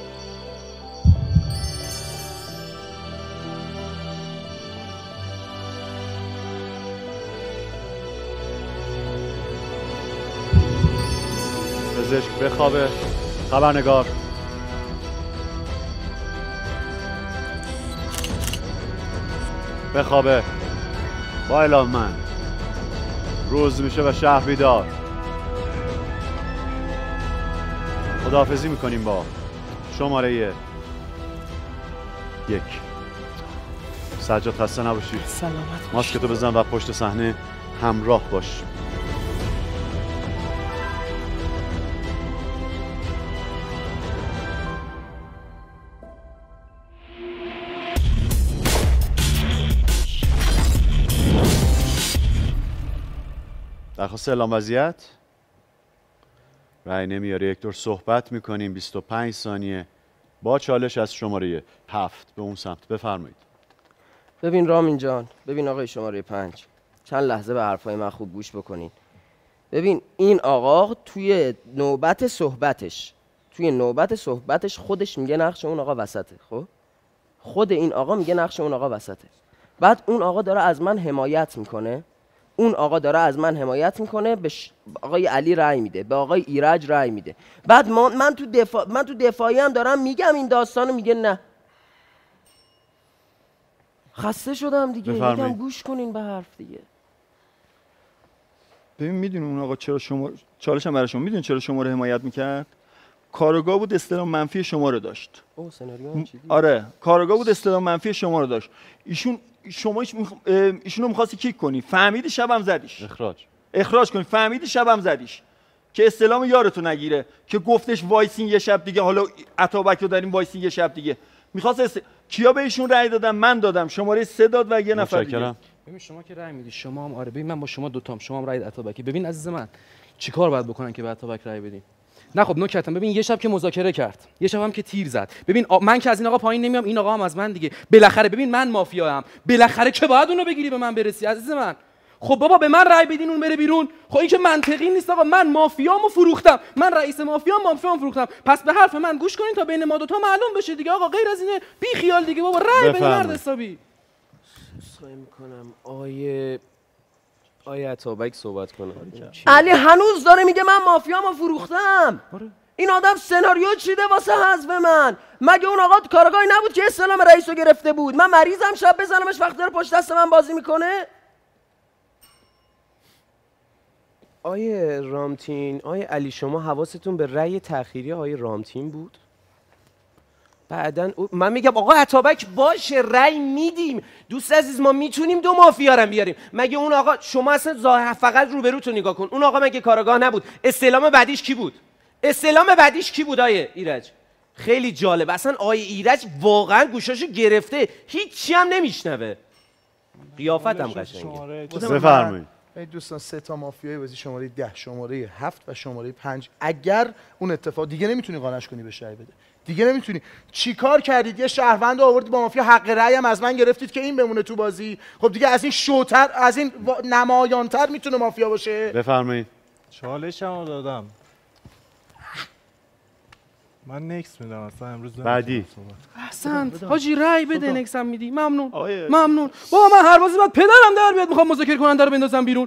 پزشک بخوابه. خبرنگار بخوابه. با اعلام من روز میشه و شهر بیدار. خداحافظی میکنیم با شماره 1. سجاد خسته نباشی. سلامت. ماسکتو بزن و پشت صحنه همراه باش. درخواست اعلام وضعیت. رأی نمیاره. یک دور صحبت میکنیم. 25 ثانیه با چالش از شماره 7 به اون سمت. بفرمایید. ببین رامین جان، ببین آقای شماره 5، چند لحظه به حرفای من خوب گوش بکنین. ببین این آقا توی نوبت صحبتش خودش میگه نقش اون آقا وسطه. خب خود این آقا میگه نقش اون آقا وسطه. بعد اون آقا داره از من حمایت میکنه. به آقای علی رأی میده، به آقای ایرج رأی میده. بعد من تو دفاعی هم دارم میگم این داستانو، میگه نه. خسته شدم دیگه. میگم گوش کنین به حرف دیگه. ببین میدونی اون آقا چرا شما چالش هم برای شما، میدونی چرا شما رو حمایت میکرد؟ کارگاه بود، استلام منفی شما رو داشت. آره کارگاه بود، استلام منفی شما رو داشت. ایشونو می‌خواستی کیک کنی، فهمیدی شبم زدیش. اخراج کنی، فهمیدی شبم زدیش که استلام یارتو نگیره، که گفتش وایسین یه شب دیگه. حالا اتابک رو داریم وایسین یه شب دیگه. می‌خواست کیا به ایشون رأی دادم؟ من دادم، شماره 3 داد و یه نفر دیگه. ببین شما که رأی میدی، شما هم آره. ببین من با شما دوتام، شما هم رأی اتابکی. ببین عزیز من چیکار باید بکنن که به اتابک رأی بدیم؟ نه خب نکتم. ببین یه شب که مذاکره کرد، یه شب هم که تیر زد. ببین من که از این آقا پایین نمیام، این آقا هم از من دیگه. بالاخره ببین من مافیام، بالاخره که باید اونو بگیری به من برسی عزیز من. خب بابا به من رأی بدین اون بره بیرون. خب این که منطقی نیست آقا. من مافیامو فروختم، من رئیس مافیامو فروختم. پس به حرف من گوش کنین تا بین ما دوتا معلوم بشه دیگه آقا. غیر از اینه بی خیال دیگه بابا. رأی بدین مرد حسابی. سعی میکنم آیه اتابک صحبت کنه. علی هنوز داره میگه من مافیامو فروختم. این آدم سناریو چیده واسه حذف من. مگه اون آقا کارگاهی نبود که استلام رئیسو گرفته بود؟ من مریضم شب بزنمش وقتی داره پشت دست من بازی میکنه؟ آیه رامتین، آیه علی، شما حواستون به رأی تأخیری آیه رامتین بود؟ بعدن من میگم آقا اتابک باشه رأی میدیم. دوست عزیز ما میتونیم 2 مافیا رو بیاریم. مگه اون آقا شما اصلا ظاهر فقط روبروتون نگاه کن. اون آقا مگه کاراگاه نبود؟ استعلام بعدیش کی بود؟ آیه ایرج خیلی جالب. اصلا آیه ایرج واقعا گوشاشو گرفته، هیچی هم نمیشنوه. قیافتم قشنگه. بفرمایید. دوستان 3 تا مافیای بازی، شماره 10، شماره 7 و شماره 5. اگر اون اتفاق دیگه نمیتونی قانعش کنی بهش رأی بده. دیگه نمیتونی. چیکار کردید؟ یه شهروند آوردید با مافیا، حق رأی هم از من گرفتید که این بمونه تو بازی. خب دیگه از این شوتر، از این نمایانتر میتونه مافیا باشه؟ بفرمایید. چالشمو دادم. من نکس میدم اصلا امروز. بعدی. احسنت حاجی رأی بده. نکسم میدی. ممنون. بابا من هر بازی بعد پدرم در بیاد میخوام مذاکره کننده رو بندازم بیرون.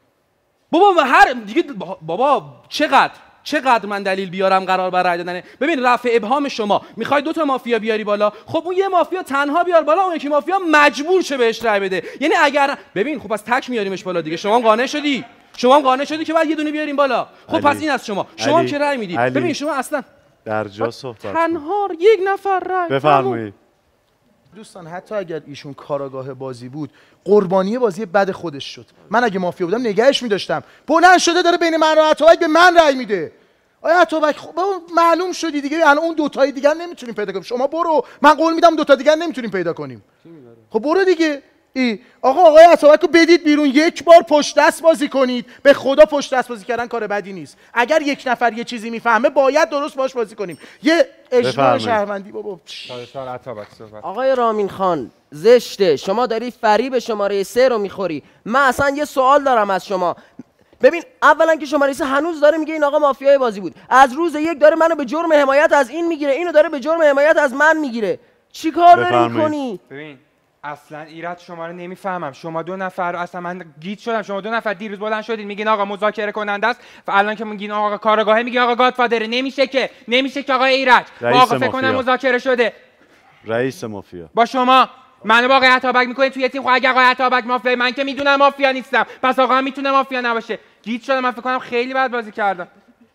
بابا چقدر من دلیل بیارم قرار بر رأی دادنه. ببین رفع ابهام شما میخوای 2 تا مافیا بیاری بالا، خب اون یه مافیا تنها بیار بالا، اون یکی مافیا مجبور شه بهش رأی بده. یعنی اگر ببین خب از تک میاریمش بالا دیگه. شما هم قانع شدی که بعد یه دونه بیاریم بالا. خب پس این از شما هم که رأی میدی. ببین شما اصلا در جا صحبت تنها 1 نفر رأی. بفرمایید. دوستان حتی اگر ایشون کاراگاه بازی بود، قربانی بازی بد خودش شد. من اگه مافیا بودم نگهش می‌داشتم. بلند شده داره بین من و اتابک به من رأی میده. آیا اتابک خب معلوم شدی دیگه، الان اون دوتای دیگر نمیتونیم پیدا کنیم. شما برو، من قول میدم دوتا دیگر نمیتونیم پیدا کنیم. خب برو دیگه. آقای اتابک رو بدید بیرون، یک بار پشت دست بازی کنید. به خدا پشت دست بازی کردن کار بدی نیست. اگر یک نفر یه چیزی میفهمه باید درست باش بازی کنیم. یه اجماع شهروندی بابا. آقای رامین خان زشته، شما داری فریب شماره 3 رو میخوری. من اصلا یه سوال دارم از شما. ببین اولا که شماره 3 هنوز داره میگه این آقا مافیای بازی بود. از روز یک داره منو به جرم حمایت از این میگیره، اینو داره به جرم حمایت از من میگیره. چیکار داری میکنی؟ ببین اصلا ایراد شما رو نمیفهمم. شما دو نفر اصلا من گیج شدم. شما دو نفر دیروز بلند شدید میگین آقا مذاکره کننده است و الان که میگین آقا کارگاهه میگین آقا گادفادر. نمیشه که آقا ایرج آقا فکر کنم مذاکره شده. رئیس مافیا با شما منو با آقای عطابک میکنید توی تیم. خب اگه آقای عطابک مافیا، من که میدونم مافیا نیستم، پس آقا هم میتونه مافیا نباشه. گیج شدم. من فکر کنم خیلی بد بازی کردم.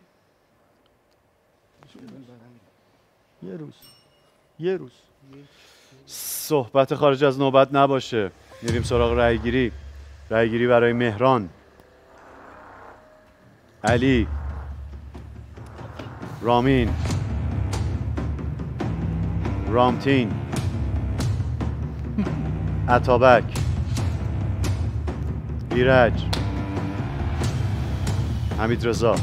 یه روز صحبت خارج از نوبت نباشه. میریم سراغ رأیگیری. رأیگیری برای مهران، علی، رامین، رامتین، عطابک، ایرج، حمیدرضا.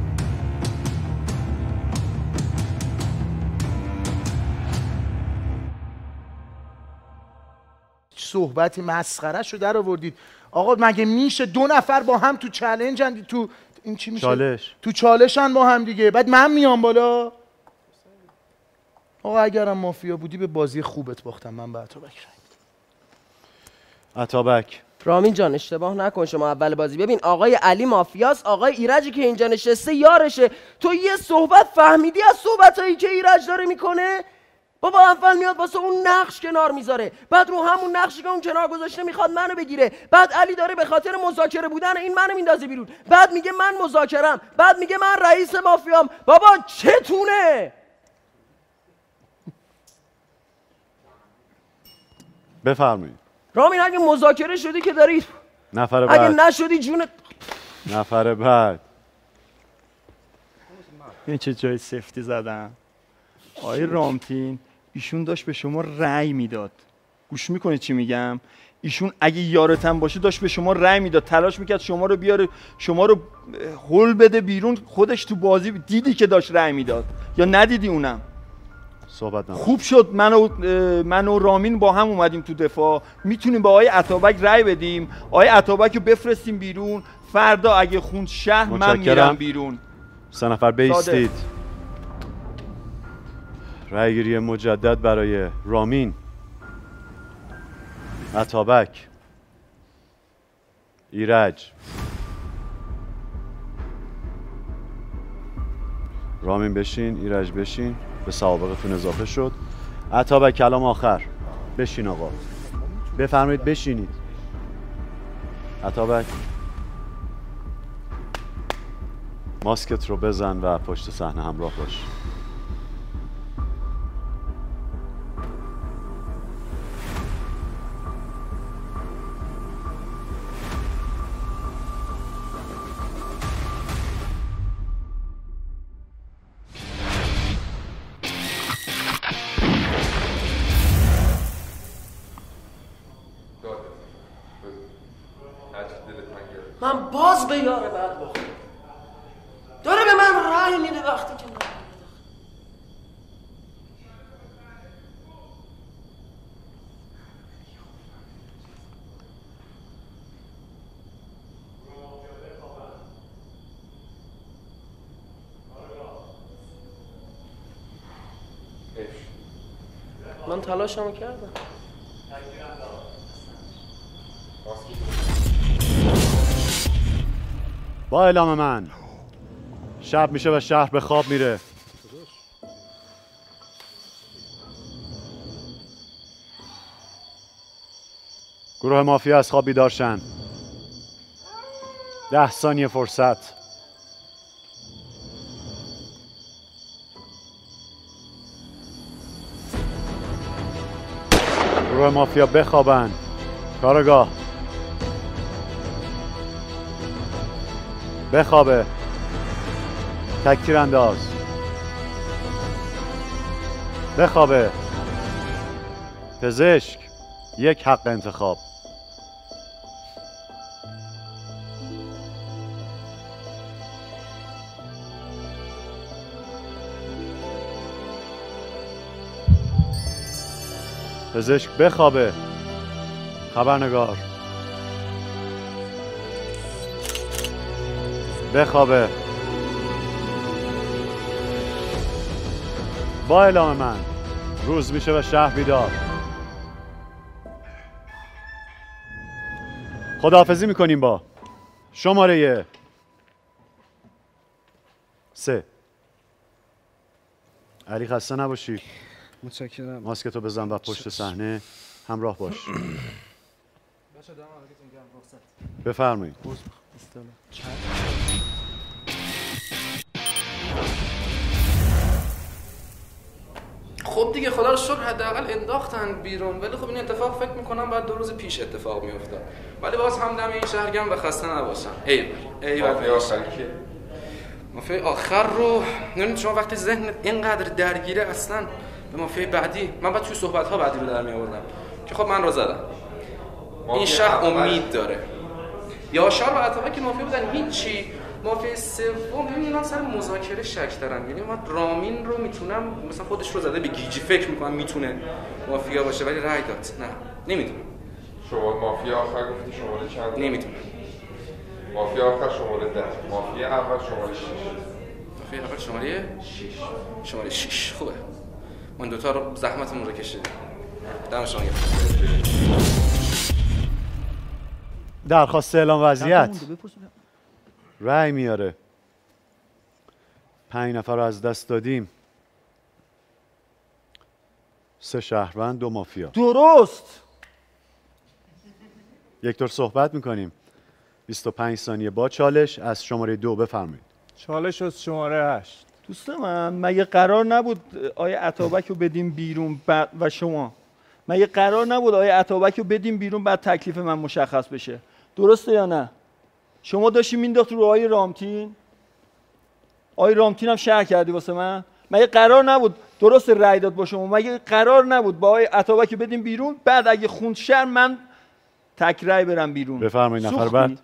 صحبتی مسخره شو در آوردید. آقا مگه میشه دو نفر با هم تو چالنجن، تو این چی میشه؟ چالش. تو چالشن با هم دیگه، بعد من میام بالا. آقا اگرم مافیا بودی به بازی خوبت باختم. من به عطابک عطابک. رامین جان اشتباه نکن، شما اول بازی ببین آقای علی مافیاست، آقای ایرجی که اینجا نشسته یارشه. تو یه صحبت فهمیدی از صحبتایی که ایرج داره میکنه؟ بابا اول میاد واسه اون نقش کنار میذاره، بعد رو همون نقشی که اون کنار گذاشته میخواد منو بگیره، بعد علی داره به خاطر مذاکره بودن این منو میندازه بیرون، بعد میگه من مذاکرم، بعد میگه من رئیس مافیام. بابا چتونه؟ بفرمایید. رامین اگه مذاکره شدی که داری، نفر بعد. اگه نشدی جونت. نفر بعد. این چه جای سفتی زدم. آقای رامتین ایشون داشت به شما رأی میداد. گوش میکنید چی میگم؟ ایشون اگه یارتم باشه داشت به شما رأی میداد، تلاش میکرد شما رو بیاره، شما رو هول بده بیرون. خودش تو بازی دیدی که داشت رأی میداد یا ندیدی؟ اونم صحبت نمید. خوب شد من و رامین با هم اومدیم تو دفاع. میتونیم با آقای عطابک رأی بدیم، آقای عطابک رو بفرستیم بیرون. فردا اگه خوند شهر من میرم بیرون. 3 نفر بیستید. رأیگیری مجدد برای رامین، عطابک، ایرج. رامین بشین، ایرج بشین، به سوابقتون اضافه شد. عطابک کلام آخر. بشین آقا، بفرمایید بشینید. عطابک ماسکت رو بزن و پشت صحنه همراه باش. من باز به یار بعد باختم. داره به من رأی میده وقتی که من تلاشمو کردم. با اعلام من شب میشه و شهر به خواب میره. گروه مافیا از خواب بیدار شن. 10 ثانیه فرصت. گروه مافیا بخوابن. کارگاه بخوابه. تک تیرانداز بخوابه. پزشک یک حق انتخاب. پزشک بخوابه. خبرنگار بخوابه. با اعلام من روز میشه و شهر بیدار. خداحافظی میکنیم با شماره 3. علی خسته نباشی. متشکرم. ماسکتو بزن و پشت صحنه همراه باش. بفرمایید. خب دیگه خدا رو شکر حداقل انداختن بیرون، ولی خب این اتفاق فکر میکنم بعد 2 روز پیش اتفاق میافتاد. ولی باز هم دم این شهر گرم و خسته نباشم. ایول مافیا آخر که مافیا آخر رو نمیدونید شما وقتی ذهنت اینقدر درگیره اصلا به مافیا بعدی، من بعد توی صحبت ها بعدی رو در می آوردم که خب من رو زدم. این شهر امید داره. یاشار و عطا که مافیا بودن هیچی. مافیا سوم ببینم سر مذاکره شک دارن. یعنی من رامین رو میتونم مثلا خودش رو زده به گیجی فکر میکنم میتونه مافیا باشه ولی رای داد. نه نمیدونم. شما مافیا آخر گفتی شماره چند؟ نمیدونم. مافیا آخر شماره 10. مافیا اول شماره 6. مافیا اول شماره 6. شماره 6 خوبه. من دوتا رو زحمتمون رو کشیدیم. دم شما گرم. درخواست اعلام وضعیت. رأی میاره. 5 نفر رو از دست دادیم. 3 شهروند 2 مافیا. درست. یک دور صحبت میکنیم. 25 ثانیه با چالش از شماره 2 بفرمایید. چالش از شماره 8. دوست من مگه قرار نبود آیه عطابک رو بدیم بیرون و شما مگه قرار نبود آیه عطابک رو بدیم بیرون بعد تکلیف من مشخص بشه؟ درسته یا نه؟ شما داشتی مینداخت رو آیه رامتین. آیه رامتین هم شهر کردی واسه من. مگه قرار نبود درست رأی داد با شما؟ مگه قرار نبود با آیه عطابک بدیم بیرون بعد اگه خوند شهر من تک رأی برم بیرون؟ بفرمایید نفر بعد.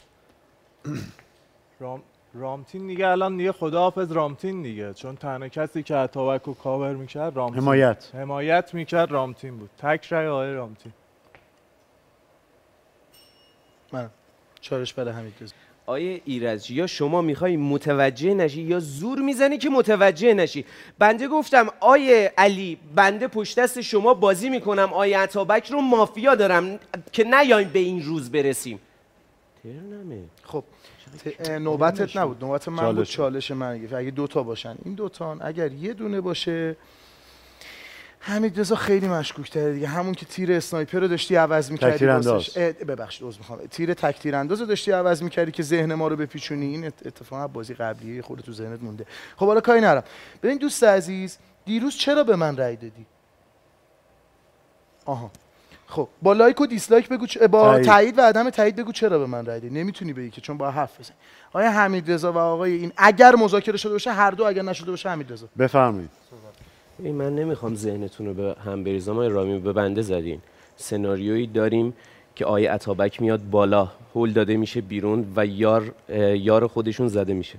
رامتین دیگه الان دیگه خداحافظ رامتین دیگه، چون تنها کسی که عطابک رو کاور میکرد رامتین حمایت میکرد رامتین بود. تک رأی آقای رامتین. من چالش برای حمیدرضا. آیه ایرج، یا شما میخوای متوجه نشی یا زور میزنی که متوجه نشی. بنده گفتم آیه علی بنده پشت دست شما بازی میکنم، آیه عطابک رو مافیا دارم که نیایم به این روز برسیم. ترنمه. خب نوبتت نبود، نوبت من بود. چالش من اگه 2 تا باشن، این 2 تا اگر یه دونه باشه حمیدرضا خیلی مشکوک تره دیگه. همون که تیر اسنایپر رو داشتی عوض می‌کردی واسش. ببخشید عذر می‌خوام. تیر تک تیرانداز رو داشتی عوض می‌کردی که ذهن ما رو بپیچونی. این اتفاقا بازی قبلیه خودت تو ذهنت مونده. خب حالا کاری نرم. ببین دوست عزیز، دیروز چرا به من رأی دادی؟ آها. خب با لایک و دیسلایک بگو با تایید و عدم تایید بگو چرا به من رأی دادی. نمیتونی بگی که چون با حرف بزنی. آقای حمیدرضا و آقای این اگر مذاکره شده باشه، هر دو اگر نشده باشه حمیدرضا. بفرمایید. من نمیخوام ذهنتون رو به هم بریزم. آقای رامی به بنده زدین. سناریویی داریم که آیه عطابک میاد بالا، هول داده میشه بیرون و یار خودشون زده میشه.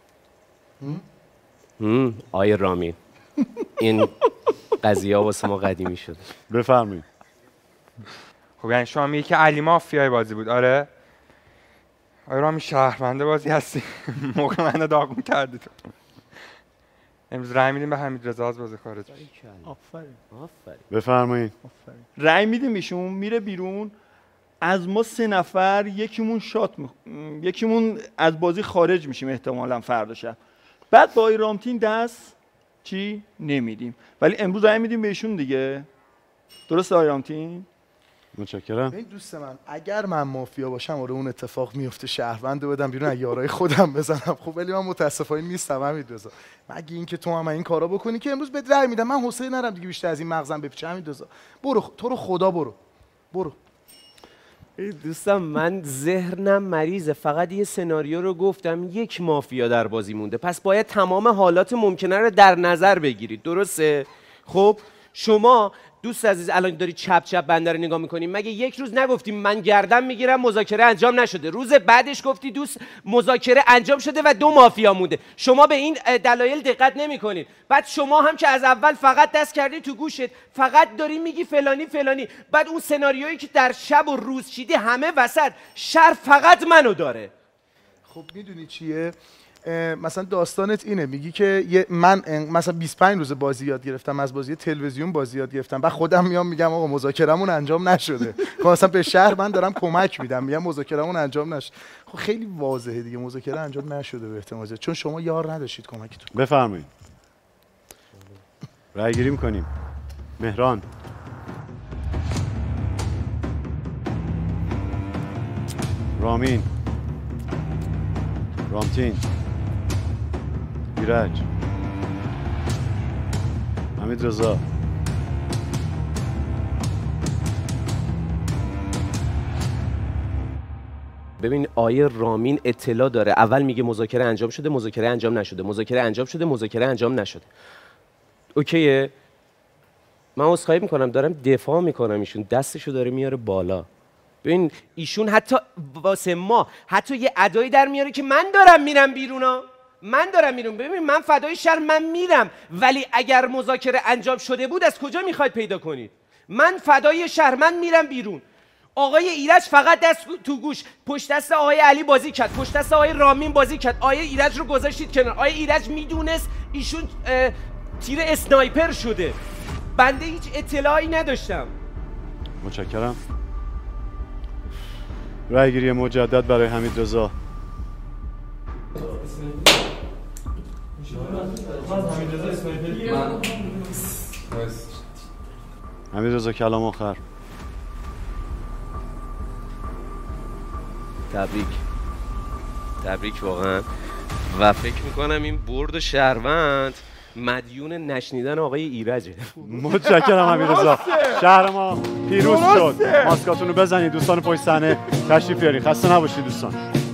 آیه رامی این قضیه واسه ما قدیمی شده. بفرمایید. خب یعنی شما میگی که علی مافیای بازی بود؟ آره. آیه رامی شهرونده بازی هستی. موقع منو داغون کردی تو. امروز رأی میدیم به حمیدرضا از بازی خارج. آفرین. بفرمایید. رأی میدیم ایشون میره بیرون. از ما 3 نفر یکیمون از بازی خارج میشیم احتمالاً فردا شب. بعد با رامتین دست چی نمیدیم، ولی امروز رأی میدیم به ایشون دیگه. درسته آقای رامتین؟ متشکرم. این دوست من اگر من مافیا باشم اون اتفاق میفته، شهروند رو بدم بیرون، یارای خودم بزنم. خب ولی من متاسفانه نیستم حمیدرضا. مگه اینکه تو هم این کارا بکنی که امروز بهت رأی میدم. من حوصله ندارم دیگه بیشتر از این مغزم بپیچه. حمیدرضا برو، تو رو خدا برو. دوستان من ذهنم مریضه، فقط یه سناریو رو گفتم، یک مافیا در بازی مونده، پس باید تمام حالات ممکنه رو در نظر بگیرید، درسته؟ خب شما دوست عزیز الان داری چپ چپ بنده رو نگاه میکنیم، مگه یک روز نگفتیم من گردن میگیرم مذاکره انجام نشده، روز بعدش گفتی دوست مذاکره انجام شده و 2 مافیا مونده، شما به این دلایل دقت نمیکنید، بعد شما هم که از اول فقط دست کردی تو گوشت، فقط داری میگی فلانی فلانی، بعد اون سناریویی که در شب و روز چیدی همه وسط، شر فقط منو داره. خب میدونی چیه؟ مثلا داستانت اینه، میگی که من مثلا 25 روز بازی یاد گرفتم، از بازی تلویزیون بازی یاد گرفتم، بعد خودم میام میگم آقا مذاکرمون انجام نشده. خب مثلا به شهر من دارم کمک میدم، میگم مذاکرمون انجام نشد. خب خیلی واضحه دیگه مذاکره انجام نشده به احتمال زیاد، چون شما یار نداشتید کمکتون. بفرمایید. رأی گیری می‌کنیم. مهران. رامین. رامتین. ایرج. حمیدرضا. ببین آیه رامین اطلاع داره، اول میگه مذاکره انجام شده، مذاکره انجام نشده، مذاکره انجام شده، مذاکره انجام نشده. اوکیه؟ من عذرخواهی میکنم، دارم دفاع میکنم، ایشون دستشو داره میاره بالا. ببین ایشون حتی واسه ما حتی یه ادایی در میاره که من دارم میرم بیرونا، من دارم میرم. ببین من فدای شهر من میرم، ولی اگر مذاکره انجام شده بود از کجا میخواید پیدا کنید؟ من فدای شهر من میرم بیرون. آقای ایرج فقط دست تو گوش، پشت دست آقای علی بازی کرد، پشت دست آقای رامین بازی کرد، آقای ایرج رو گذاشتید کنار. آقای ایرج میدونست ایشون تیر اسنایپر شده، بنده هیچ اطلاعی نداشتم. متشکرم. رأی گیری مجدد برای حمیدرضا. حمیدرضا کلام آخر. تبریک واقعا، و فکر میکنم این برد شهروند مدیون نشنیدن آقای ایرجه. متشکرم حمیدرضا. شهر ما پیروز شد. ماسکاتون رو بزنید دوستان پشت صحنه تشریف بیارین. خسته نباشید دوستان.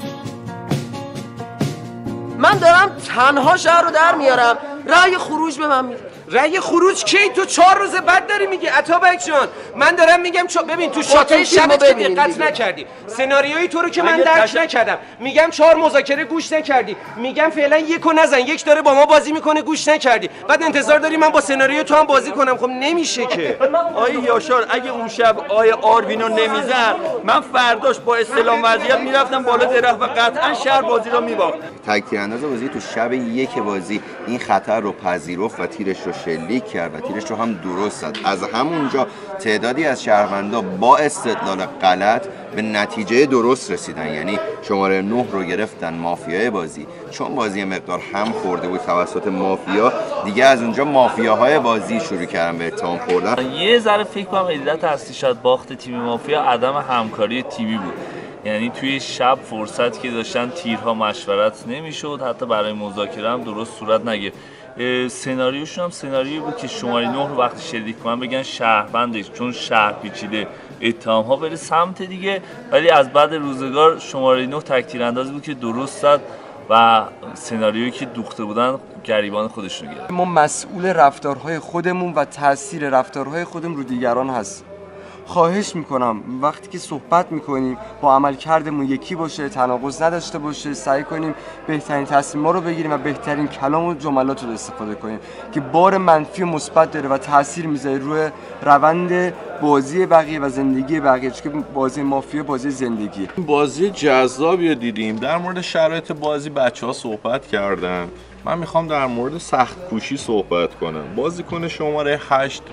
من دارم تنها شهر رو در میارم، رأی خروج به من میده. رأی خروج کی؟ تو 4 روز بعد داری میگی عطابک جان. من دارم میگم ببین تو شاتای شبت که دقت نکردی، سناریوی تو رو که من درک نکردم، میگم 4 مذاکره گوش نکردی، میگم فعلا یکو نزن، یک داره با ما بازی میکنه گوش نکردی، بعد انتظار داری من با سناریوی تو هم بازی کنم. خب نمیشه که. آیه یاشار اگه اون شب آیه آروینو نمیزن، من فرداش با استلام وضعیت میرفتم بالا درخت و قطعا شهر بازی رو میباخت. تک تیرانداز بازی تو شب یک بازی این خطر رو پذیرفت و تیرش رو شلیک کرد و تیرش رو هم درست زد. از همونجا تعدادی از شهروندا با استدلال غلط به نتیجه درست رسیدن، یعنی شماره 9 رو گرفتن مافیای بازی. چون بازی مقدار هم خورده بود توسط مافیا، دیگه از اونجا مافیاهای بازی شروع کردن به اتهام خوردن. یه ذره فکر کنم علت اصلی شاید باخت تیم مافیا عدم همکاری تیمی بود. یعنی توی شب فرصت که داشتن تیرها مشورت نمیشد، حتی برای مذاکره هم درست صورت نگرفت. سناریوشون هم سناریویی بود که شماره 9 رو وقتی شلیک کنن بگن شهروندش، چون شهر پیچیده اتهام ها بره سمت دیگه، ولی از بعد روزگار شماره 9 تک تیراندازی بود که درست زد و سناریویی که دوخته بودن گریبان خودشون گرفت. ما مسئول رفتارهای خودمون و تاثیر رفتارهای خودمون رو دیگران هست. خواهش میکنم وقتی که صحبت میکنیم با عملکردمون یکی باشه، تناقض نداشته باشه، سعی کنیم بهترین تصمیم‌ها رو بگیریم و بهترین کلام و جملات رو استفاده کنیم که بار منفی و مثبت داره و تاثیر میذاره روی روند بازی بقیه و زندگی بقیه، چون که بازی مافیا بازی زندگیه. بازی جذابی دیدیم. در مورد شرایط بازی بچه‌ها صحبت کردن. من میخوام در مورد سخت کوشی صحبت کنم. بازیکن شماره 8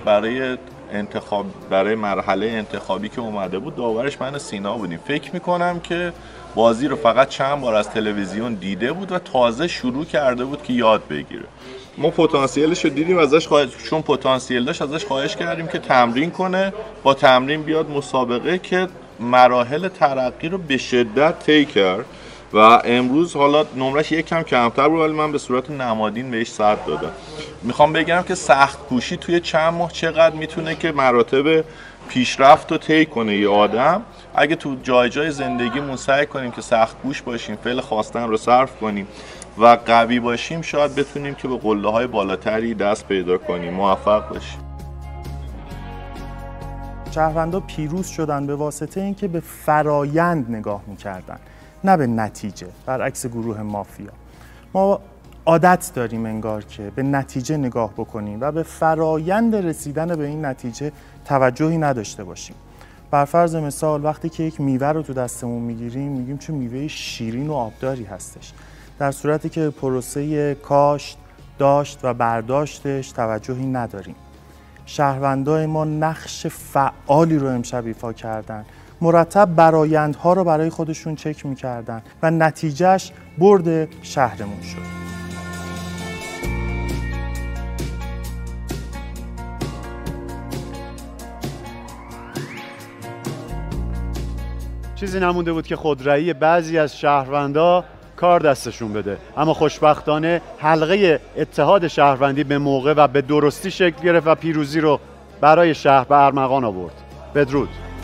برای مرحله انتخابی که اومده بود داورش من سینا بودیم. فکر میکنم که بازی رو فقط چند بار از تلویزیون دیده بود و تازه شروع کرده بود که یاد بگیره. ما پتانسیلش رو دیدیم، چون پتانسیل داشت ازش خواهش کردیم که تمرین کنه، با تمرین بیاد مسابقه، که مراحل ترقی رو به شدت طی کرد و امروز حالا نمرش یک کم کمتر بود ولی من به صورت نمادین بهش 100 دادم. میخوام بگم که سخت کوشی توی چند ماه چقدر میتونه که مراتب پیشرفت رو طی کنه یه آدم، اگه تو جای زندگیمون سعی کنیم که سخت کوش باشیم، فعل خواستن رو صرف کنیم و قوی باشیم، شاید بتونیم که به قله‌های بالاتری دست پیدا کنیم، موفق باشیم. شهروندا پیروز شدن به واسطه اینکه به فرایند نگاه می‌کردن، نه به نتیجه، برعکس گروه مافیا. ما عادت داریم انگار که به نتیجه نگاه بکنیم و به فرایند رسیدن به این نتیجه توجهی نداشته باشیم. بر فرض مثال وقتی که یک میوه رو تو دستمون میگیریم میگیم چه میوه شیرین و آبداری هستش، در صورتی که پروسه کاشت، داشت و برداشتش توجهی نداریم. شهروندای ما نقش فعالی رو امشب ایفا کردن، مرتب برآیندها رو برای خودشون چک میکردن و نتیجهش برد شهرمون شد. چیزی نمونده بود که خودرأی بعضی از شهروندا کار دستشون بده، اما خوشبختانه حلقه اتحاد شهروندی به موقع و به درستی شکل گرفت و پیروزی رو برای شهر به ارمغان آورد. بدرود.